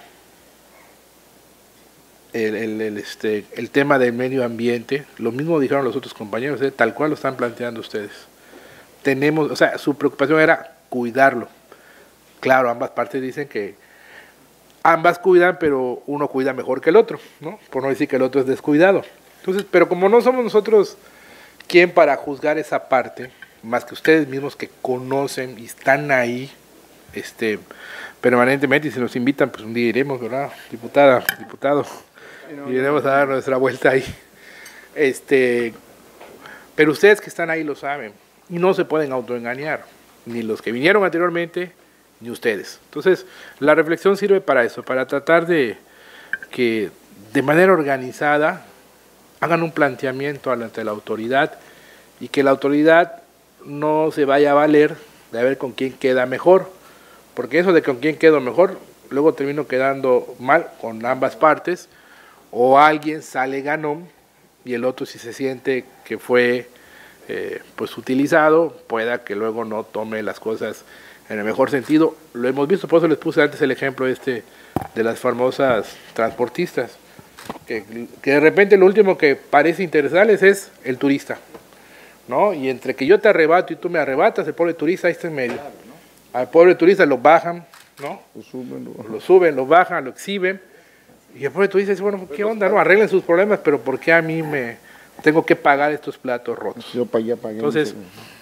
el, el, el, este, el tema del medio ambiente, lo mismo dijeron los otros compañeros, ¿eh? Tal cual lo están planteando ustedes. Tenemos, o sea, su preocupación era cuidarlo. Claro, ambas partes dicen que ambas cuidan, pero uno cuida mejor que el otro, ¿no? Por no decir que el otro es descuidado. Entonces, pero como no somos nosotros quien para juzgar esa parte, más que ustedes mismos que conocen y están ahí este, permanentemente, y si nos invitan, pues un día iremos, ¿verdad? Diputada, diputado, y iremos a dar nuestra vuelta ahí. Este, pero ustedes que están ahí lo saben, y no se pueden autoengañar, ni los que vinieron anteriormente, ni ustedes. Entonces, la reflexión sirve para eso, para tratar de que de manera organizada hagan un planteamiento ante la autoridad y que la autoridad no se vaya a valer de ver con quién queda mejor, porque eso de con quién quedo mejor, luego termino quedando mal con ambas partes, o alguien sale ganón y el otro si se siente que fue eh, pues utilizado, pueda que luego no tome las cosas en el mejor sentido. Lo hemos visto, por eso les puse antes el ejemplo este de las famosas transportistas, que, que de repente lo último que parece interesarles es el turista, ¿no? Y entre que yo te arrebato y tú me arrebatas, el pobre turista ahí está en medio. Al pobre turista lo bajan, ¿no? Lo suben, lo bajan, lo, suben, lo, bajan, lo exhiben, y el pobre turista dice, bueno, ¿qué onda? No, arreglen sus problemas, pero ¿por qué a mí me tengo que pagar estos platos rotos? Yo pagué, pagué. Entonces,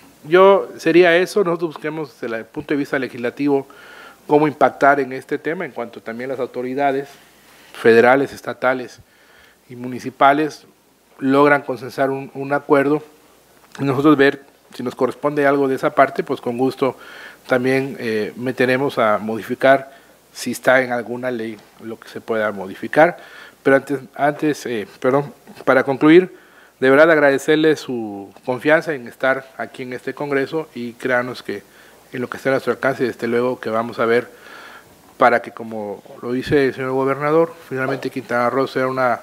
yo sería eso, nosotros busquemos desde el punto de vista legislativo cómo impactar en este tema, en cuanto también las autoridades federales, estatales y municipales logran consensar un, un acuerdo, y nosotros ver si nos corresponde algo de esa parte, pues con gusto también eh, meteremos a modificar si está en alguna ley lo que se pueda modificar. Pero antes, antes eh, perdón, para concluir, de verdad agradecerle su confianza en estar aquí en este Congreso y créanos que en lo que esté a nuestro alcance, desde luego que vamos a ver para que, como lo dice el señor gobernador, finalmente Quintana Roo sea una,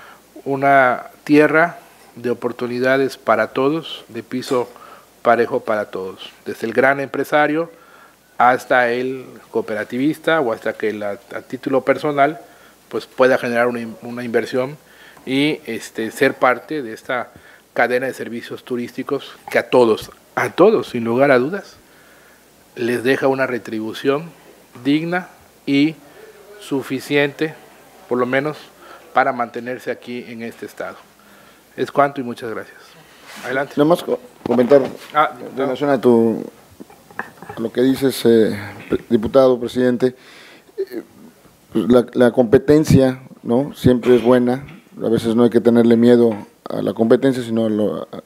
una tierra de oportunidades para todos, de piso parejo para todos, desde el gran empresario hasta el cooperativista o hasta que la, a título personal pues pueda generar una, una inversión y este, ser parte de esta cadena de servicios turísticos que a todos, a todos, sin lugar a dudas, les deja una retribución digna y suficiente, por lo menos, para mantenerse aquí en este estado. Es cuanto y muchas gracias. Adelante. Nada más comentar ah, en relación a, tu, a lo que dices, eh, diputado, presidente. Eh, pues la, la competencia, ¿no?, siempre es buena. A veces no hay que tenerle miedo a la competencia, sino a lo, a,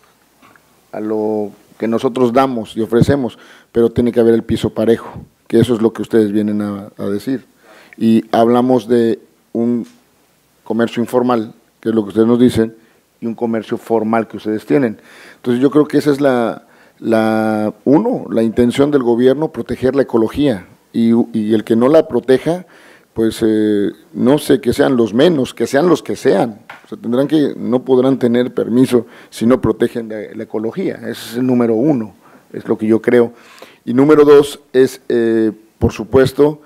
a lo que nosotros damos y ofrecemos, pero tiene que haber el piso parejo, que eso es lo que ustedes vienen a, a decir. Y hablamos de un comercio informal, que es lo que ustedes nos dicen, y un comercio formal que ustedes tienen. Entonces yo creo que esa es la, la uno, la intención del gobierno, proteger la ecología, y, y el que no la proteja, pues eh, no sé, que sean los menos, que sean los que sean, o sea, tendrán que, no podrán tener permiso si no protegen la, la ecología. Ese es el número uno, es lo que yo creo. Y número dos es, eh, por supuesto,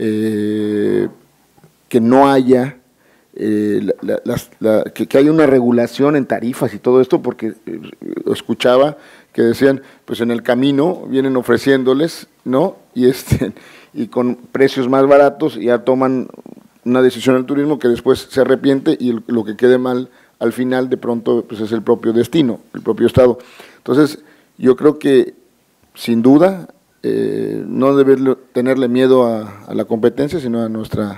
eh, que no haya, eh, la, la, la, que, que haya una regulación en tarifas y todo esto, porque eh, escuchaba que decían, pues en el camino vienen ofreciéndoles, ¿no?, y este y con precios más baratos, y ya toman una decisión al turismo que después se arrepiente, y el, lo que quede mal al final de pronto pues es el propio destino, el propio estado. Entonces yo creo que sin duda eh, no debe tenerle miedo a, a la competencia, sino a nuestra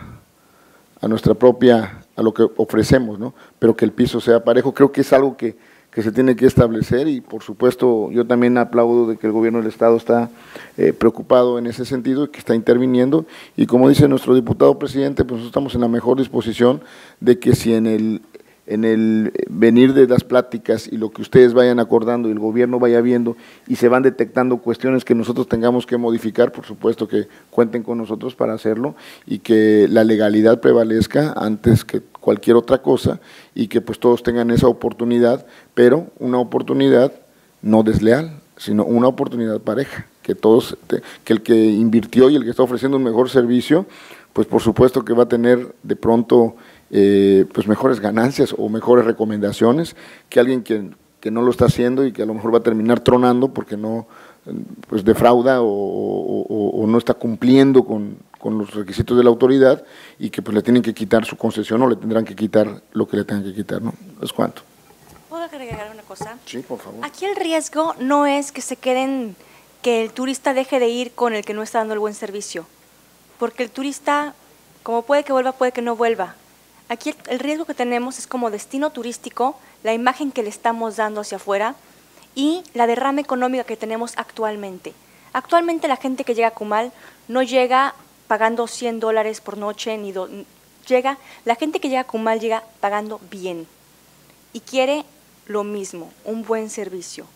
a nuestra propia, a lo que ofrecemos, ¿no?, pero que el piso sea parejo. Creo que es algo que que se tiene que establecer, y por supuesto yo también aplaudo de que el gobierno del estado está eh, preocupado en ese sentido y que está interviniendo, y como dice nuestro diputado presidente, pues nosotros estamos en la mejor disposición de que si en el en el venir de las pláticas y lo que ustedes vayan acordando y el gobierno vaya viendo y se van detectando cuestiones que nosotros tengamos que modificar, por supuesto que cuenten con nosotros para hacerlo, y que la legalidad prevalezca antes que cualquier otra cosa, y que pues todos tengan esa oportunidad, pero una oportunidad no desleal, sino una oportunidad pareja, que todos, que el que invirtió y el que está ofreciendo un mejor servicio, pues por supuesto que va a tener de pronto eh, pues mejores ganancias o mejores recomendaciones que alguien que, que no lo está haciendo y que a lo mejor va a terminar tronando porque no, pues defrauda o, o, o no está cumpliendo con, con los requisitos de la autoridad, y que pues le tienen que quitar su concesión o le tendrán que quitar lo que le tengan que quitar, ¿no? ¿Es cuánto? ¿Puedo agregar una cosa? Sí, por favor. Aquí el riesgo no es que se queden, que el turista deje de ir con el que no está dando el buen servicio, porque el turista, como puede que vuelva, puede que no vuelva. Aquí el, el riesgo que tenemos es como destino turístico, la imagen que le estamos dando hacia afuera y la derrama económica que tenemos actualmente. Actualmente la gente que llega a Cumal no llega pagando cien dólares por noche, ni do, llega, la gente que llega a Cumal llega pagando bien y quiere lo mismo, un buen servicio.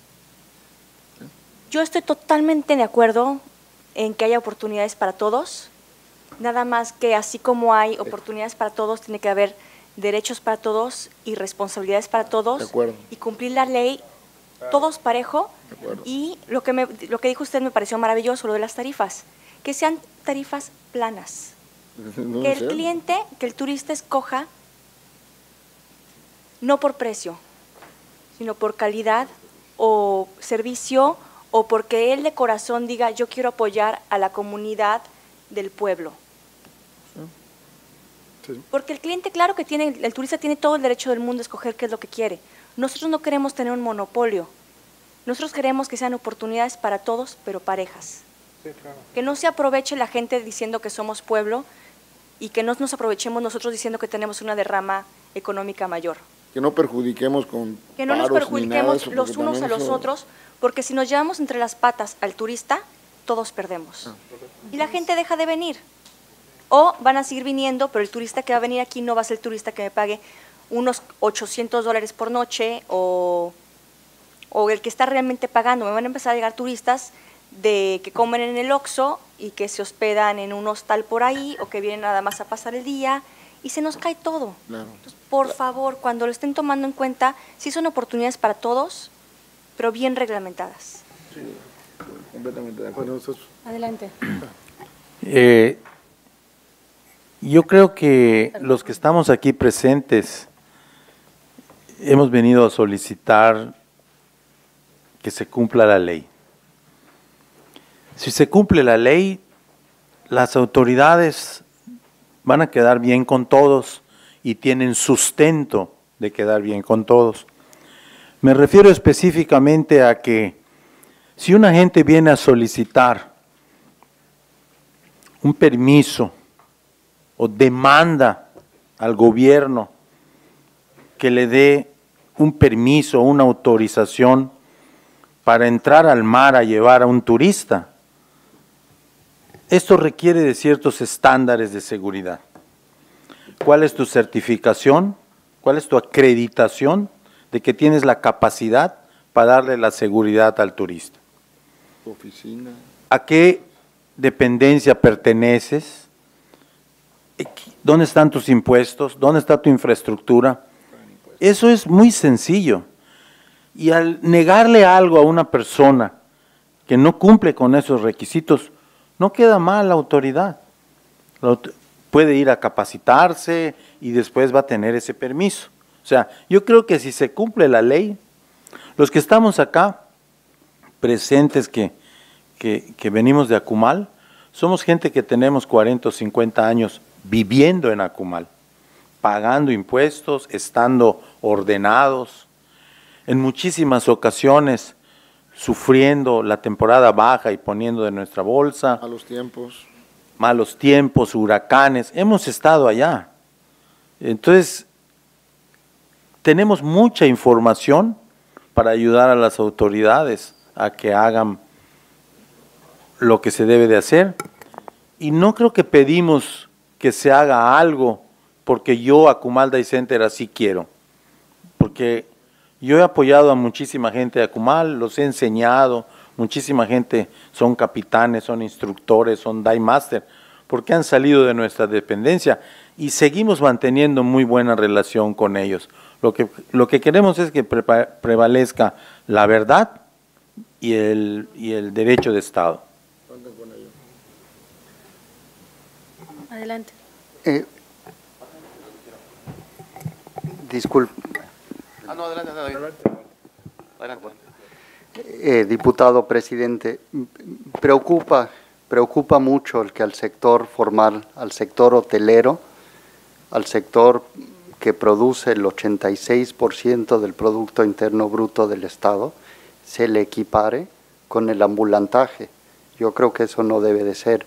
Yo estoy totalmente de acuerdo en que haya oportunidades para todos, nada más que así como hay oportunidades para todos, tiene que haber derechos para todos y responsabilidades para todos, de acuerdo, y cumplir la ley todos parejo. Y lo que, me, lo que dijo usted me pareció maravilloso, lo de las tarifas, que sean tarifas planas, no, que el cliente, que el turista escoja no por precio, sino por calidad o servicio, o porque él de corazón diga yo quiero apoyar a la comunidad del pueblo. Sí. Porque el cliente, claro que tiene, el turista tiene todo el derecho del mundo a escoger qué es lo que quiere. Nosotros no queremos tener un monopolio, nosotros queremos que sean oportunidades para todos, pero parejas. Sí, claro. Que no se aproveche la gente diciendo que somos pueblo y que no nos aprovechemos nosotros diciendo que tenemos una derrama económica mayor. Que no perjudiquemos con Que no nos perjudiquemos los unos a los eso... otros, porque si nos llevamos entre las patas al turista, todos perdemos. Ah. Y la gente deja de venir. O van a seguir viniendo, pero el turista que va a venir aquí no va a ser el turista que me pague unos ochocientos dólares por noche, o, o el que está realmente pagando. Me van a empezar a llegar turistas de que comen en el Oxxo y que se hospedan en un hostal por ahí, o que vienen nada más a pasar el día, y se nos cae todo. Claro. Entonces, por claro. favor, cuando lo estén tomando en cuenta, sí son oportunidades para todos, pero bien reglamentadas. Sí. Completamente de acuerdo. Adelante. Eh, yo creo que los que estamos aquí presentes hemos venido a solicitar que se cumpla la ley. Si se cumple la ley, las autoridades van a quedar bien con todos y tienen sustento de quedar bien con todos. Me refiero específicamente a que si una gente viene a solicitar un permiso o demanda al gobierno que le dé un permiso, una autorización para entrar al mar a llevar a un turista, esto requiere de ciertos estándares de seguridad. ¿Cuál es tu certificación? ¿Cuál es tu acreditación de que tienes la capacidad para darle la seguridad al turista? Oficina. ¿A qué dependencia perteneces? ¿Dónde están tus impuestos? ¿Dónde está tu infraestructura? Eso es muy sencillo. Y al negarle algo a una persona que no cumple con esos requisitos, no queda mal la autoridad. Puede ir a capacitarse y después va a tener ese permiso. O sea, yo creo que si se cumple la ley, los que estamos acá presentes que, que, que venimos de Akumal, somos gente que tenemos cuarenta o cincuenta años viviendo en Akumal, pagando impuestos, estando ordenados, en muchísimas ocasiones sufriendo la temporada baja y poniendo de nuestra bolsa. Malos tiempos. Malos tiempos, huracanes, hemos estado allá. Entonces, tenemos mucha información para ayudar a las autoridades a que hagan lo que se debe de hacer. Y no creo que pedimos que se haga algo porque yo a Akumal Day Center así quiero. Porque yo he apoyado a muchísima gente de Akumal, los he enseñado, muchísima gente son capitanes, son instructores, son Day Master, porque han salido de nuestra dependencia y seguimos manteniendo muy buena relación con ellos. Lo que, lo que queremos es que pre prevalezca la verdad y el, y el derecho de Estado. Adelante. Eh, disculpe. Ah, no, adelante, adelante. Adelante. Eh, diputado presidente, preocupa, preocupa mucho el que al sector formal, al sector hotelero, al sector que produce el ochenta y seis por ciento del Producto Interno Bruto del Estado, se le equipare con el ambulantaje. Yo creo que eso no debe de ser.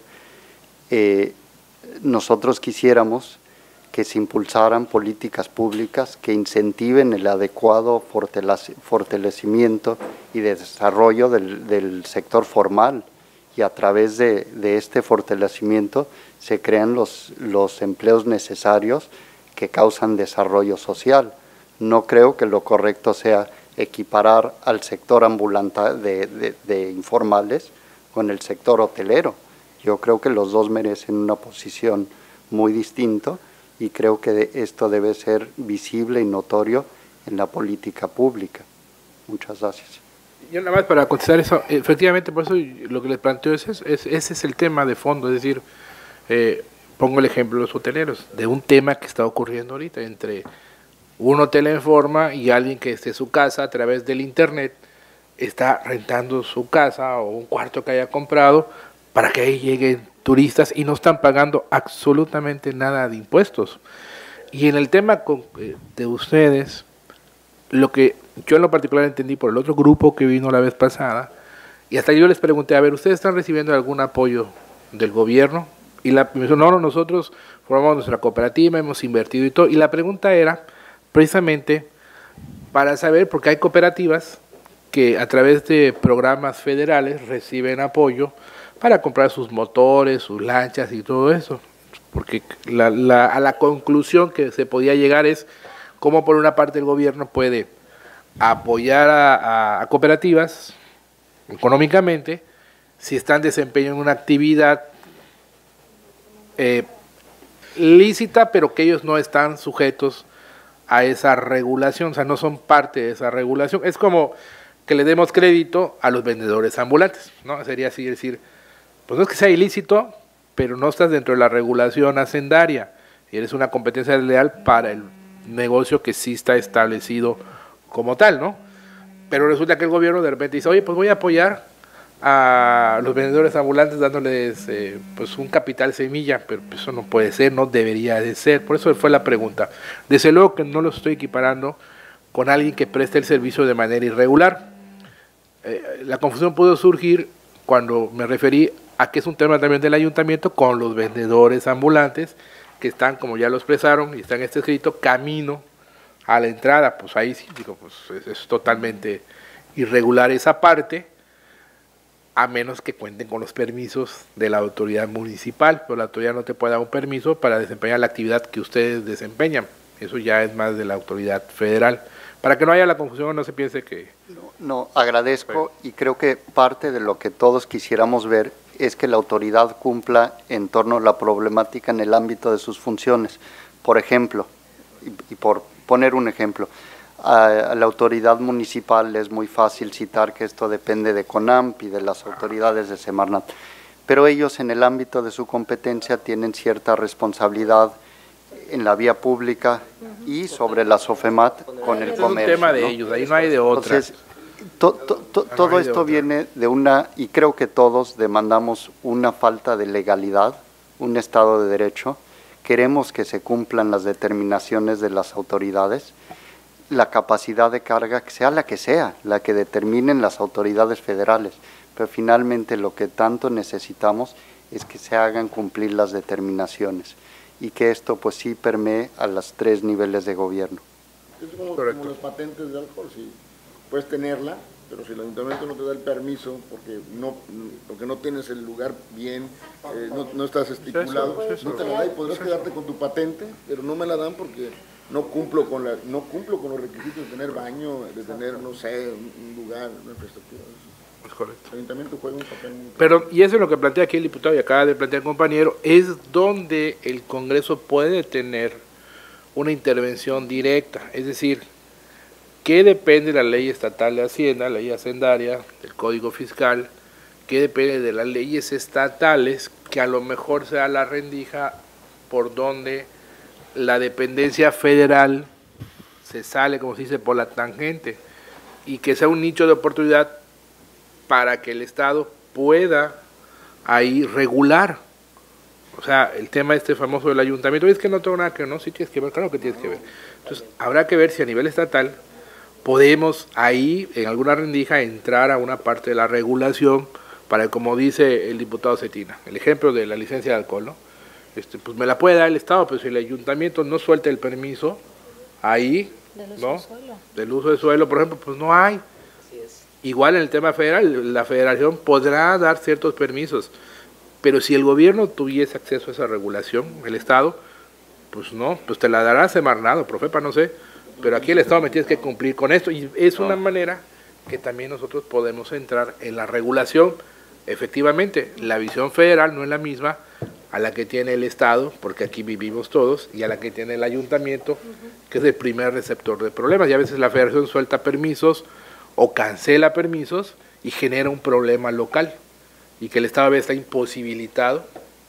Eh, nosotros quisiéramos que se impulsaran políticas públicas que incentiven el adecuado fortalecimiento y desarrollo del, del sector formal, y a través de, de este fortalecimiento se crean los, los empleos necesarios que causan desarrollo social. No creo que lo correcto sea equiparar al sector ambulante de, de, de informales con el sector hotelero. Yo creo que los dos merecen una posición muy distinta y creo que esto debe ser visible y notorio en la política pública. Muchas gracias. Yo nada más para contestar eso, efectivamente, por eso lo que les planteo es, es ese es el tema de fondo, es decir, eh, pongo el ejemplo de los hoteleros, de un tema que está ocurriendo ahorita entre un hotel en forma y alguien que esté en su casa a través del internet, está rentando su casa o un cuarto que haya comprado para que ahí lleguen turistas y no están pagando absolutamente nada de impuestos. Y en el tema con, eh, de ustedes, lo que yo en lo particular entendí por el otro grupo que vino la vez pasada, y hasta yo les pregunté, a ver, ¿ustedes están recibiendo algún apoyo del gobierno? Y la, me dijo, no, no, nosotros formamos nuestra cooperativa, hemos invertido y todo. Y la pregunta era precisamente para saber, porque hay cooperativas que a través de programas federales reciben apoyo para comprar sus motores, sus lanchas y todo eso. Porque la, la, a la conclusión que se podía llegar es cómo por una parte el gobierno puede apoyar a, a, a cooperativas económicamente si están desempeñando una actividad eh, lícita, pero que ellos no están sujetos a esa regulación, o sea, no son parte de esa regulación. Es como que le demos crédito a los vendedores ambulantes, ¿no? Sería así decir, pues no es que sea ilícito, pero no estás dentro de la regulación hacendaria y eres una competencia desleal para el negocio que sí está establecido como tal, ¿no? Pero resulta que el gobierno de repente dice, oye, pues voy a apoyar a los vendedores ambulantes dándoles eh, pues un capital semilla, pero eso no puede ser, no debería de ser, por eso fue la pregunta. Desde luego que no lo estoy equiparando con alguien que preste el servicio de manera irregular. Eh, la confusión pudo surgir cuando me referí a que es un tema también del ayuntamiento con los vendedores ambulantes que están, como ya lo expresaron y está en este escrito, camino a la entrada. Pues ahí sí, digo, pues es, es totalmente irregular esa parte, a menos que cuenten con los permisos de la autoridad municipal, pero la autoridad no te puede dar un permiso para desempeñar la actividad que ustedes desempeñan. Eso ya es más de la autoridad federal. Para que no haya la confusión, no se piense que... No, no agradezco y creo que parte de lo que todos quisiéramos ver es que la autoridad cumpla en torno a la problemática en el ámbito de sus funciones. Por ejemplo, y, y por poner un ejemplo, a, a la autoridad municipal es muy fácil citar que esto depende de CONAMP y de las autoridades de Semarnat, pero ellos en el ámbito de su competencia tienen cierta responsabilidad en la vía pública y sobre la SOFEMAT con el comercio. Es un tema de ¿no? ellos, ahí no hay de otra. Entonces, to, to, to, todo no esto viene de una, y creo que todos demandamos una falta de legalidad, un Estado de Derecho, queremos que se cumplan las determinaciones de las autoridades, la capacidad de carga, que sea la que sea, la que determinen las autoridades federales, pero finalmente lo que tanto necesitamos es que se hagan cumplir las determinaciones y que esto pues sí permee a los tres niveles de gobierno. Es como, como las patentes de alcohol, sí, puedes tenerla, pero si el ayuntamiento no te da el permiso porque no, porque no tienes el lugar bien, eh, no, no estás estipulado, eso, eso. no te la da y podrás eso. quedarte con tu patente, pero no me la dan porque no cumplo con la, no cumplo con los requisitos de tener baño, de tener, no sé, un lugar, una infraestructura. Es correcto. El ayuntamiento juega un papel muy Pero, y eso es lo que plantea aquí el diputado y acaba de plantear el compañero, es donde el Congreso puede tener una intervención directa, es decir, ¿qué depende de la ley estatal de Hacienda, la ley hacendaria, del Código Fiscal? ¿Qué depende de las leyes estatales que a lo mejor sea la rendija por donde la dependencia federal se sale, como se dice, por la tangente, y que sea un nicho de oportunidad para que el Estado pueda ahí regular? O sea, el tema este famoso del ayuntamiento, es que no tengo nada que ver, no, sí tienes que ver, claro que tienes que ver. Entonces, habrá que ver si a nivel estatal podemos ahí, en alguna rendija, entrar a una parte de la regulación para, como dice el diputado Cetina, el ejemplo de la licencia de alcohol, ¿no? Este, pues me la puede dar el Estado, pero si el ayuntamiento no suelta el permiso, ahí, del uso ¿no? de suelo. Del uso de suelo, por ejemplo, pues no hay. Igual en el tema federal, la federación podrá dar ciertos permisos, pero si el gobierno tuviese acceso a esa regulación, el Estado, pues no, pues te la dará Semarnat, Profepa, no sé, pero aquí el Estado me tienes que cumplir con esto, y es una manera que también nosotros podemos entrar en la regulación. Efectivamente, la visión federal no es la misma a la que tiene el Estado, porque aquí vivimos todos, y a la que tiene el ayuntamiento, que es el primer receptor de problemas, y a veces la federación suelta permisos o cancela permisos y genera un problema local, y que el Estado a veces está imposibilitado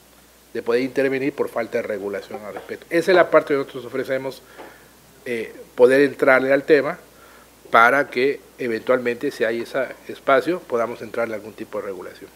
de poder intervenir por falta de regulación al respecto. Esa es la parte que nosotros ofrecemos, eh, poder entrarle al tema para que eventualmente, si hay ese espacio, podamos entrarle a algún tipo de regulación.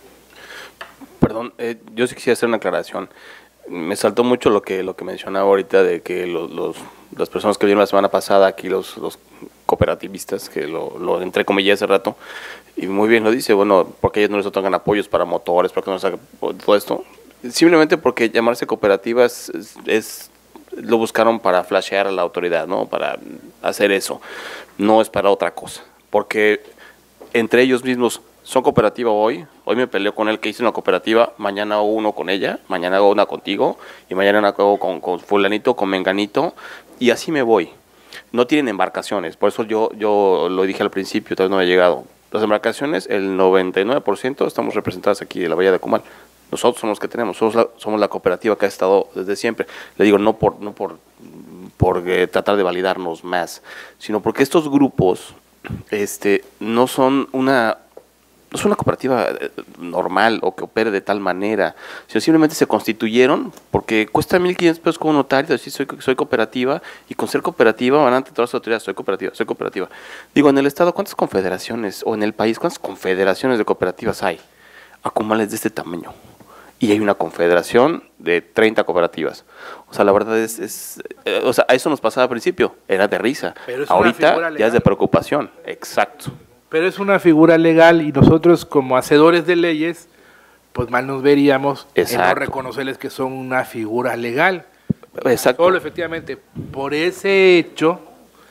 Perdón, eh, yo sí quisiera hacer una aclaración. Me saltó mucho lo que lo que mencionaba ahorita de que los, los las personas que vinieron la semana pasada aquí, los, los cooperativistas, que lo, lo entre comillas hace rato, y muy bien lo dice, bueno, porque ellos no les otorgan apoyos para motores, porque no les hagan todo esto. Simplemente porque llamarse cooperativas es, es lo buscaron para flashear a la autoridad, ¿no? Para hacer eso. No es para otra cosa. Porque entre ellos mismos son cooperativa hoy, hoy me peleo con él que hice una cooperativa, mañana hago uno con ella, mañana hago una contigo, y mañana una hago con, con fulanito, con menganito, y así me voy. No tienen embarcaciones, por eso yo, yo lo dije al principio, todavía no me ha llegado. Las embarcaciones, el noventa y nueve por ciento estamos representadas aquí de la Bahía de Acumal. Nosotros somos los que tenemos, somos la, somos la cooperativa que ha estado desde siempre. Le digo, no por, no por, por eh, tratar de validarnos más, sino porque estos grupos este, no son una, no son una cooperativa normal o que opere de tal manera, sino simplemente se constituyeron porque cuesta mil quinientos pesos como notario decir soy, soy cooperativa, y con ser cooperativa van ante todas las autoridades, soy cooperativa, soy cooperativa. Digo, en el Estado, ¿cuántas confederaciones, o en el país, cuántas confederaciones de cooperativas hay? Acumal es de este tamaño. Y hay una confederación de treinta cooperativas. O sea, la verdad es, es eh, o sea, a eso nos pasaba al principio, era de risa. Ahorita ya es de preocupación, exacto. Pero es una figura legal y nosotros como hacedores de leyes, pues mal nos veríamos exacto. en no reconocerles que son una figura legal. Exacto. Solo efectivamente por ese hecho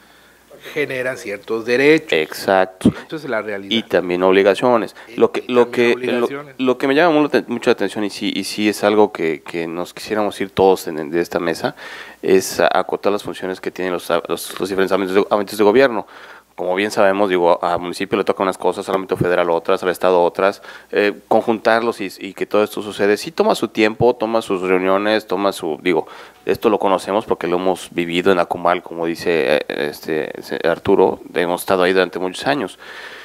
generan ciertos derechos. Exacto. Eso es la realidad. Y también obligaciones. Lo que, lo que, lo, lo que me llama mucho, mucho la atención, y sí, y sí es algo que, que nos quisiéramos ir todos en, de esta mesa, es acotar las funciones que tienen los, los, los diferentes ámbitos de, ámbitos de gobierno. Como bien sabemos, digo, al municipio le tocan unas cosas, al ámbito federal otras, al Estado otras, eh, conjuntarlos y, y que todo esto sucede. Sí toma su tiempo, toma sus reuniones, toma su, digo, esto lo conocemos porque lo hemos vivido en Acumal, como dice este Arturo, hemos estado ahí durante muchos años.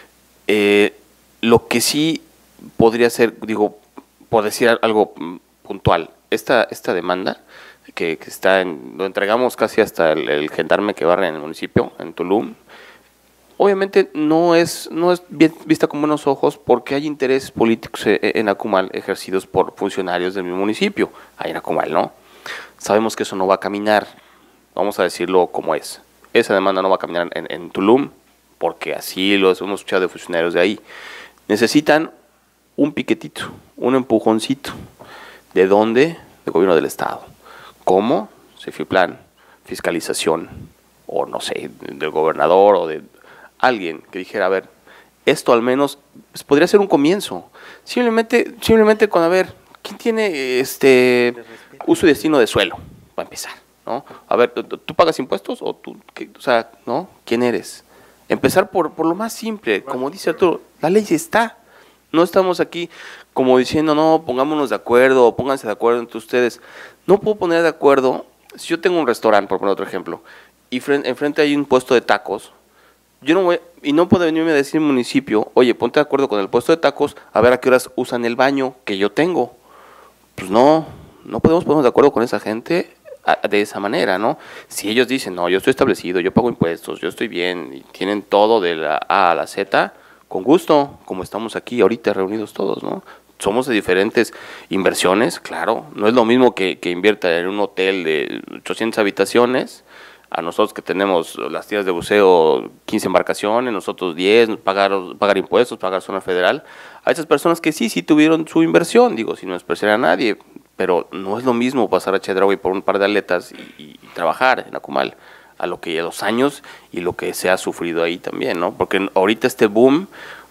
Eh, lo que sí podría ser, digo, por decir algo puntual, esta, esta demanda que, que está en, lo entregamos casi hasta el, el gendarme que barre en el municipio, en Tulum. Obviamente no es, no es bien vista con buenos ojos porque hay intereses políticos en Acumal ejercidos por funcionarios del mismo municipio, ahí en Acumal, ¿no? Sabemos que eso no va a caminar, vamos a decirlo como es. Esa demanda no va a caminar en, en Tulum porque así lo hemos escuchado de funcionarios de ahí. Necesitan un piquetito, un empujoncito. ¿De dónde? Del gobierno del Estado. ¿Cómo? Cefiplan, fiscalización, o no sé, del gobernador o de alguien que dijera, a ver, esto al menos pues, podría ser un comienzo. Simplemente, simplemente con, a ver, ¿quién tiene este uso y destino de suelo? Para empezar, ¿no? A ver, ¿tú pagas impuestos? O tú, qué? O sea, ¿no? ¿Quién eres? Empezar por, por lo más simple, como dice Arturo, la ley está. No estamos aquí como diciendo, no, pongámonos de acuerdo, o pónganse de acuerdo entre ustedes. No puedo poner de acuerdo, si yo tengo un restaurante, por poner otro ejemplo, y frente, enfrente hay un puesto de tacos, yo no voy, y no puedo venirme a decir al municipio, oye, ponte de acuerdo con el puesto de tacos, a ver a qué horas usan el baño que yo tengo. Pues no, no podemos ponernos de acuerdo con esa gente a, de esa manera, ¿no? Si ellos dicen, no, yo estoy establecido, yo pago impuestos, yo estoy bien, y tienen todo de la A a la Z, con gusto, como estamos aquí ahorita reunidos todos, ¿no? Somos de diferentes inversiones, claro, no es lo mismo que, que invierta en un hotel de ochocientas habitaciones, a nosotros que tenemos las tiendas de buceo, quince embarcaciones, nosotros diez, pagar, pagar impuestos, pagar zona federal, a esas personas que sí, sí tuvieron su inversión, digo, sin despreciar a nadie, pero no es lo mismo pasar a Chedraui por un par de aletas y, y trabajar en Acumal, a lo que a los años y lo que se ha sufrido ahí también, ¿no? Porque ahorita este boom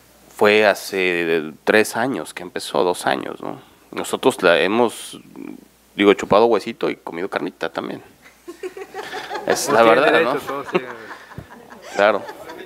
fue hace tres años que empezó, dos años, ¿no? Nosotros la hemos, digo, chupado huesito y comido carnita también. Es la verdad, ¿no? Claro.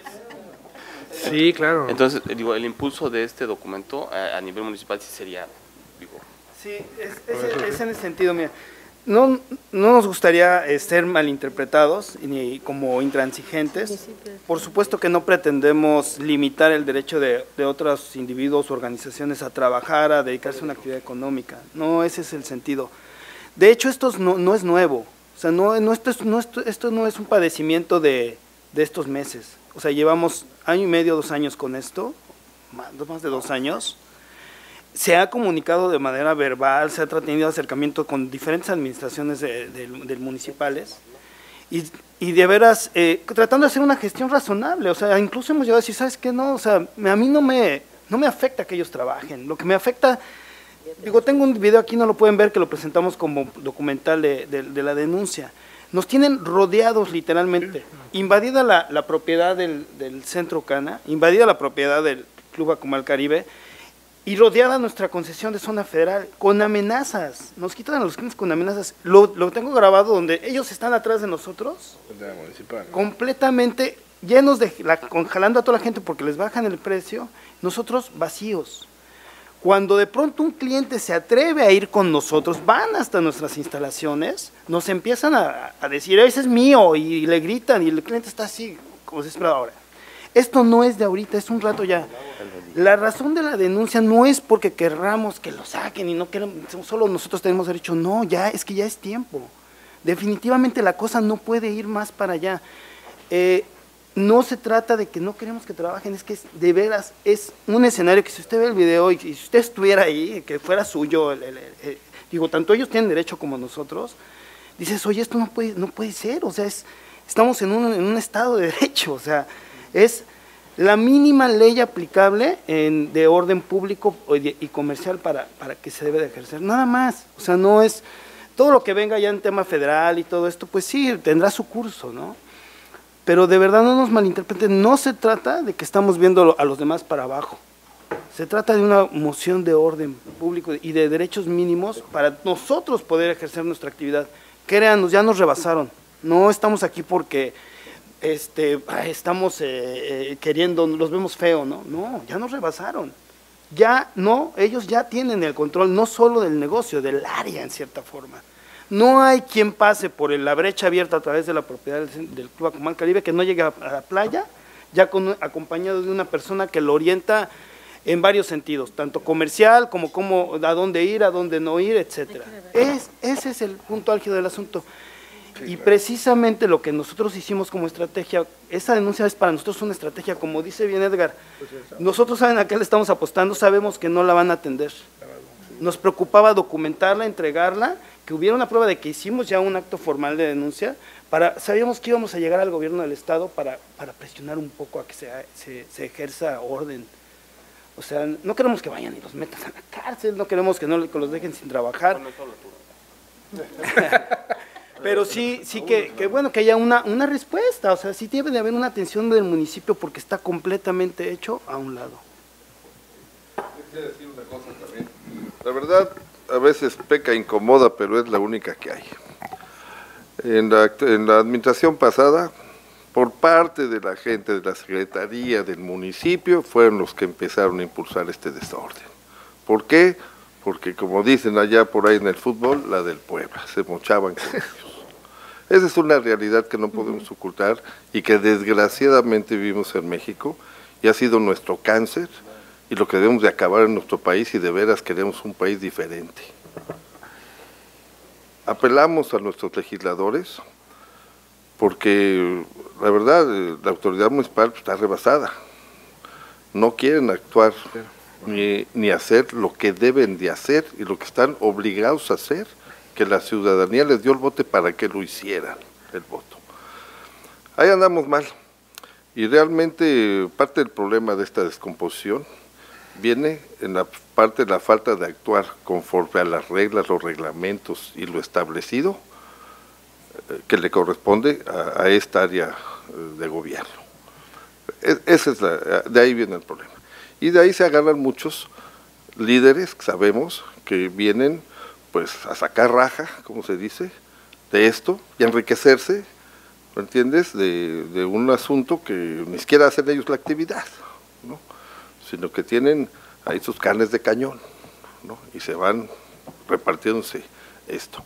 Sí, claro. Entonces, digo, el impulso de este documento a, a nivel municipal sí sería, digo... Sí, es, es, es en ese sentido, mira, no, no nos gustaría eh, ser malinterpretados ni como intransigentes. Por supuesto que no pretendemos limitar el derecho de, de otros individuos o organizaciones a trabajar, a dedicarse a una actividad económica. No, ese es el sentido. De hecho, esto no, no es nuevo. O sea, no, no, esto, es, no, esto, esto no es un padecimiento de, de estos meses. O sea, llevamos año y medio, dos años con esto, más, más de dos años. Se ha comunicado de manera verbal, se ha tenido acercamiento con diferentes administraciones de, de, de municipales y, y de veras, eh, tratando de hacer una gestión razonable. O sea, incluso hemos llegado a decir, ¿sabes qué? No, o sea, a mí no me, no me afecta que ellos trabajen. Lo que me afecta... Digo, tengo un video aquí, no lo pueden ver, que lo presentamos como documental de, de, de la denuncia. Nos tienen rodeados literalmente, invadida la, la propiedad del, del Centro Cana, invadida la propiedad del Club Acumal Caribe y rodeada nuestra concesión de zona federal con amenazas. Nos quitan a los clientes con amenazas. Lo, lo tengo grabado donde ellos están atrás de nosotros, completamente llenos de, la, congelando a toda la gente porque les bajan el precio, nosotros vacíos. Cuando de pronto un cliente se atreve a ir con nosotros, van hasta nuestras instalaciones, nos empiezan a, a decir, ese es mío, y le gritan, y el cliente está así, como se espera ahora. Esto no es de ahorita, es un rato ya. La razón de la denuncia no es porque querramos que lo saquen y no queremos, solo nosotros tenemos derecho, no, ya es que ya es tiempo. Definitivamente la cosa no puede ir más para allá. Eh, no se trata de que no queremos que trabajen, es que es, de veras es un escenario que si usted ve el video y, y si usted estuviera ahí, que fuera suyo, el, el, el, el, digo, tanto ellos tienen derecho como nosotros, dices, oye, esto no puede, no puede ser, o sea, es, estamos en un, en un estado de derecho, o sea, es la mínima ley aplicable en, de orden público y comercial para, para que se debe de ejercer, nada más, o sea, no es, todo lo que venga ya en tema federal y todo esto, pues sí, tendrá su curso, ¿no? Pero de verdad no nos malinterpreten, no se trata de que estamos viendo a los demás para abajo, se trata de una moción de orden público y de derechos mínimos para nosotros poder ejercer nuestra actividad. Créanos, ya nos rebasaron, no estamos aquí porque este, estamos eh, eh, queriendo, los vemos feo, ¿no? No, ya nos rebasaron, ya no, ellos ya tienen el control no solo del negocio, del área en cierta forma. No hay quien pase por la brecha abierta a través de la propiedad del, del Club Akumal Caribe que no llegue a, a la playa, ya con, acompañado de una persona que lo orienta en varios sentidos, tanto comercial como, como a dónde ir, a dónde no ir, etcétera. Es, ese es el punto álgido del asunto. Y precisamente lo que nosotros hicimos como estrategia, esa denuncia es para nosotros una estrategia, como dice bien Edgar, nosotros saben a qué le estamos apostando, sabemos que no la van a atender. Nos preocupaba documentarla, entregarla, que hubiera una prueba de que hicimos ya un acto formal de denuncia, para, sabíamos que íbamos a llegar al gobierno del Estado para, para presionar un poco a que se, se, se ejerza orden. O sea, no queremos que vayan y los metan a la cárcel, no queremos que, no, que los dejen sin trabajar. Pero sí, sí que, que bueno, que haya una, una respuesta, o sea, sí debe de haber una atención del municipio porque está completamente hecho a un lado. Quisiera decir una cosa también. La verdad, a veces peca incomoda, pero es la única que hay. En la, en la administración pasada, por parte de la gente de la Secretaría del municipio, fueron los que empezaron a impulsar este desorden. ¿Por qué? Porque como dicen allá por ahí en el fútbol, la del Puebla, se mochaban con ellos. Esa es una realidad que no podemos ocultar y que desgraciadamente vivimos en México y ha sido nuestro cáncer y lo que debemos de acabar en nuestro país y de veras queremos un país diferente. Apelamos a nuestros legisladores porque la verdad la autoridad municipal está rebasada, no quieren actuar ni, ni hacer lo que deben de hacer y lo que están obligados a hacer, que la ciudadanía les dio el voto para que lo hicieran, el voto. Ahí andamos mal y realmente parte del problema de esta descomposición viene en la parte de la falta de actuar conforme a las reglas, los reglamentos y lo establecido eh, que le corresponde a, a esta área eh, de gobierno. Es, esa es la, de ahí viene el problema. Y de ahí se agarran muchos líderes, sabemos, que vienen pues a sacar raja, como se dice, de esto y a enriquecerse, ¿me entiendes?, de, de un asunto que ni siquiera hacen ellos la actividad, ¿no?, sino que tienen ahí sus carnes de cañón, ¿no?, y se van repartiéndose esto.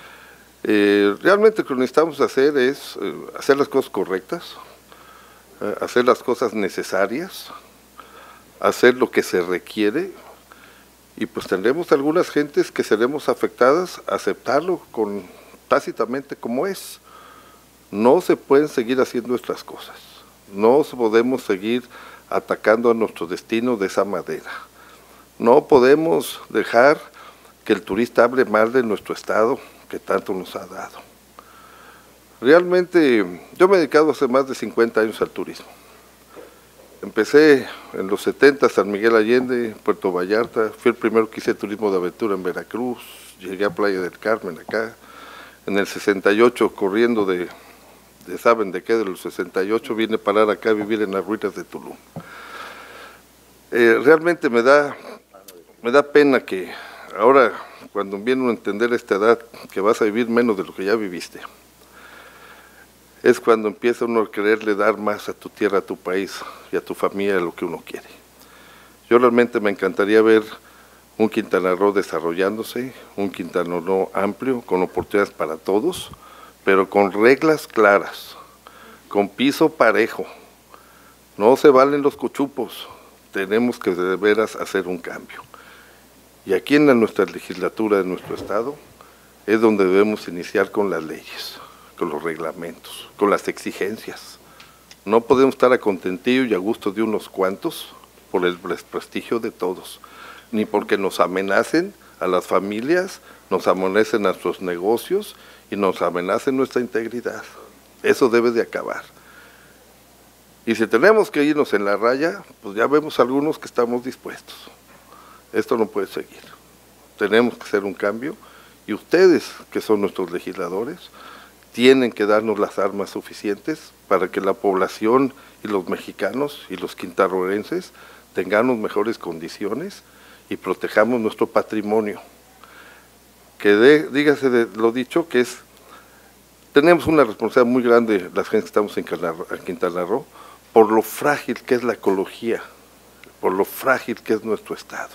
Eh, realmente lo que necesitamos hacer es eh, hacer las cosas correctas, eh, hacer las cosas necesarias, hacer lo que se requiere, y pues tendremos algunas gentes que seremos afectadas a aceptarlo con, tácitamente como es. No se pueden seguir haciendo estas cosas, no podemos seguir atacando a nuestro destino de esa manera. No podemos dejar que el turista hable mal de nuestro estado que tanto nos ha dado. Realmente, yo me he dedicado hace más de cincuenta años al turismo. Empecé en los setenta, San Miguel Allende, Puerto Vallarta, fui el primero que hice turismo de aventura en Veracruz, llegué a Playa del Carmen acá, en el sesenta y ocho corriendo de, de ¿saben de qué? De los sesenta y ocho vine a parar acá a vivir en las ruinas de Tulum. Eh, realmente me da, me da pena que ahora, cuando viene uno a entender esta edad, que vas a vivir menos de lo que ya viviste, es cuando empieza uno a quererle dar más a tu tierra, a tu país y a tu familia de lo que uno quiere. Yo realmente me encantaría ver un Quintana Roo desarrollándose, un Quintana Roo amplio, con oportunidades para todos, pero con reglas claras, con piso parejo, No se valen los cochupos, tenemos que de veras hacer un cambio. Y aquí en la, nuestra legislatura de nuestro estado es donde debemos iniciar con las leyes, con los reglamentos, con las exigencias. No podemos estar a contentillo y a gusto de unos cuantos por el desprestigio de todos, ni porque nos amenacen a las familias, nos amenacen a nuestros negocios y nos amenacen nuestra integridad. Eso debe de acabar. Y si tenemos que irnos en la raya, pues ya vemos algunos que estamos dispuestos. Esto no puede seguir. Tenemos que hacer un cambio y ustedes, que son nuestros legisladores, tienen que darnos las armas suficientes para que la población y los mexicanos y los quintanarroenses tengamos mejores condiciones y protejamos nuestro patrimonio. Que de, dígase de lo dicho, que es, tenemos una responsabilidad muy grande, las gentes que estamos en Quintana Roo, por lo frágil que es la ecología, por lo frágil que es nuestro estado.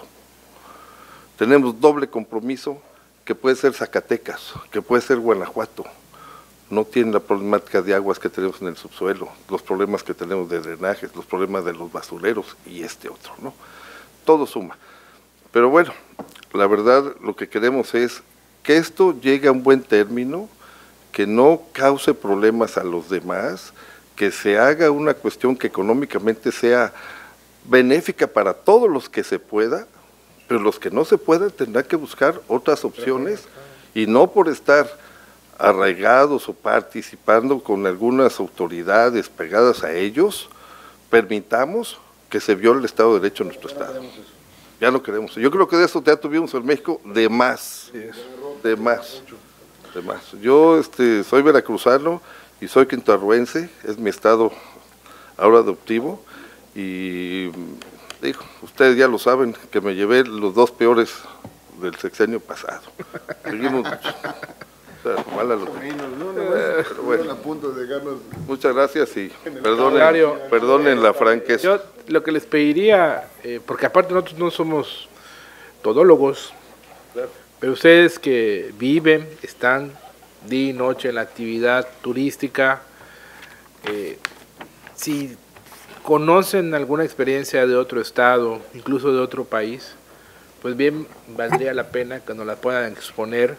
Tenemos doble compromiso, que puede ser Zacatecas, que puede ser Guanajuato. No tienen la problemática de aguas que tenemos en el subsuelo, los problemas que tenemos de drenajes, los problemas de los basureros y este otro, ¿no? Todo suma. Pero bueno, la verdad lo que queremos es que esto llegue a un buen término, que no cause problemas a los demás, que se haga una cuestión que económicamente sea benéfica para todos los que se pueda, pero los que no se puedan tendrán que buscar otras opciones y no por estar arraigados o participando con algunas autoridades pegadas a ellos, permitamos que se viole el Estado de Derecho en nuestro Estado. Ya no queremos. Yo creo que de eso ya tuvimos en México de más, de más, de más. Yo este, soy veracruzano y soy quintanarroense, es mi estado ahora adoptivo, y digo, ustedes ya lo saben, que me llevé los dos peores del sexenio pasado. Seguimos... Mala lo que... Pero bueno, muchas gracias y perdonen, perdonen la franqueza. Yo lo que les pediría, eh, porque aparte nosotros no somos todólogos, pero ustedes que viven, están día y noche en la actividad turística, eh, si conocen alguna experiencia de otro estado, incluso de otro país, pues bien valdría la pena que nos la puedan exponer,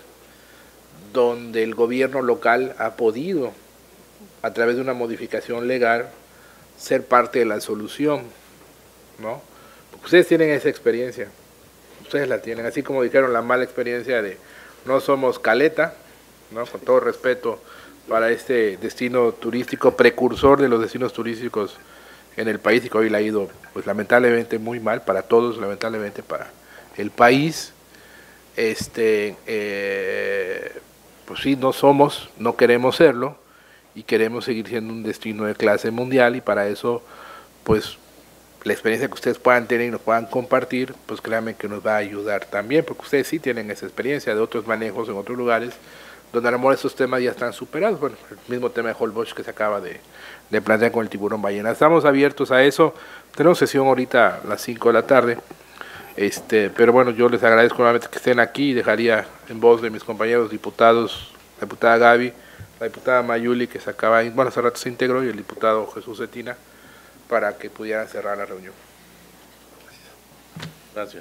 donde el gobierno local ha podido, a través de una modificación legal, ser parte de la solución, ¿no? Porque ustedes tienen esa experiencia, ustedes la tienen, así como dijeron la mala experiencia de no somos Caleta, ¿no? Con todo respeto para este destino turístico, precursor de los destinos turísticos en el país, y que hoy le ha ido, pues lamentablemente muy mal para todos, lamentablemente para el país. Este, eh, pues sí, no somos, no queremos serlo, y queremos seguir siendo un destino de clase mundial, y para eso, pues, la experiencia que ustedes puedan tener y nos puedan compartir, pues créanme que nos va a ayudar también, porque ustedes sí tienen esa experiencia de otros manejos en otros lugares, donde a lo mejor esos temas ya están superados. Bueno, el mismo tema de Holbox que se acaba de, de plantear con el tiburón ballena. Estamos abiertos a eso, tenemos sesión ahorita a las cinco de la tarde, Este, pero bueno, yo les agradezco nuevamente que estén aquí, y dejaría en voz de mis compañeros diputados, la diputada Gaby, la diputada Mayuli, que se acaba, bueno, hace rato se integró, y el diputado Jesús Cetina, para que pudieran cerrar la reunión. Gracias.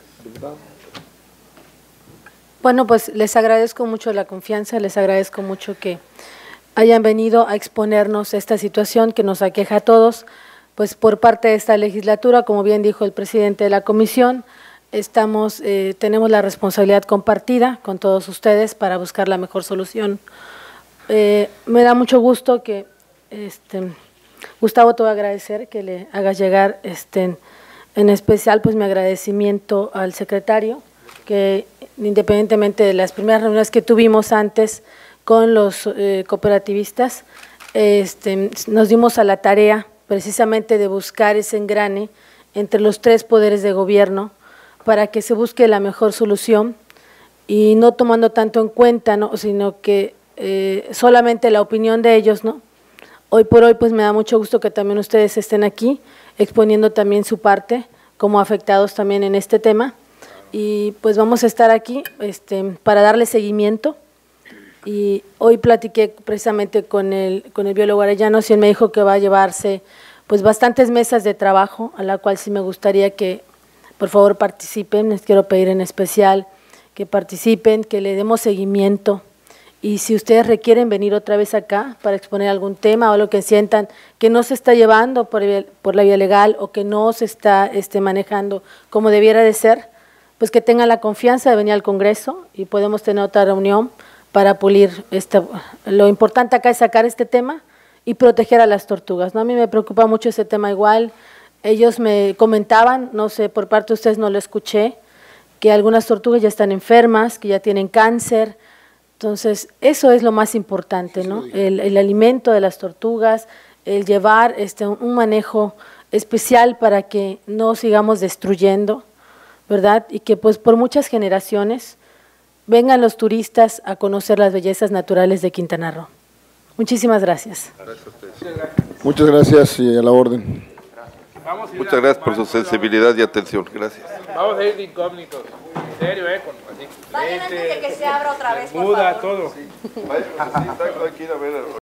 Bueno, pues les agradezco mucho la confianza, les agradezco mucho que hayan venido a exponernos esta situación que nos aqueja a todos, pues por parte de esta legislatura, como bien dijo el presidente de la comisión, Estamos, eh, tenemos la responsabilidad compartida con todos ustedes para buscar la mejor solución. Eh, me da mucho gusto que, este, Gustavo, te voy a agradecer que le hagas llegar, este, en especial, pues mi agradecimiento al secretario, que independientemente de las primeras reuniones que tuvimos antes con los eh, cooperativistas, este, nos dimos a la tarea precisamente de buscar ese engrane entre los tres poderes de gobierno, para que se busque la mejor solución y no tomando tanto en cuenta, ¿no? Sino que eh, solamente la opinión de ellos, ¿no? Hoy por hoy pues me da mucho gusto que también ustedes estén aquí exponiendo también su parte como afectados también en este tema, y pues vamos a estar aquí este, para darle seguimiento. Y hoy platiqué precisamente con el, con el biólogo Arellano, y él me dijo que va a llevarse pues bastantes mesas de trabajo, a la cual sí me gustaría que por favor participen. Les quiero pedir en especial que participen, que le demos seguimiento, y si ustedes requieren venir otra vez acá para exponer algún tema o lo que sientan que no se está llevando por, por la vía legal o que no se está este, manejando como debiera de ser, pues que tengan la confianza de venir al Congreso y podemos tener otra reunión para pulir esta. Lo importante acá es sacar este tema y proteger a las tortugas, ¿no? A mí me preocupa mucho ese tema igual. Ellos me comentaban, no sé, por parte de ustedes no lo escuché, que algunas tortugas ya están enfermas, que ya tienen cáncer. Entonces, eso es lo más importante, ¿no? El, el alimento de las tortugas, el llevar este, un manejo especial para que no sigamos destruyendo, ¿verdad? Y que pues por muchas generaciones vengan los turistas a conocer las bellezas naturales de Quintana Roo. Muchísimas gracias. Muchas gracias y a la orden. Muchas gracias por su sensibilidad y atención. Gracias. Vamos a ir de incógnitos. En serio, ¿eh? Con, así, Vayan antes de que se abra otra vez, por muda favor. todo. Sí. Vaya, sí, está, hay que ir a ver.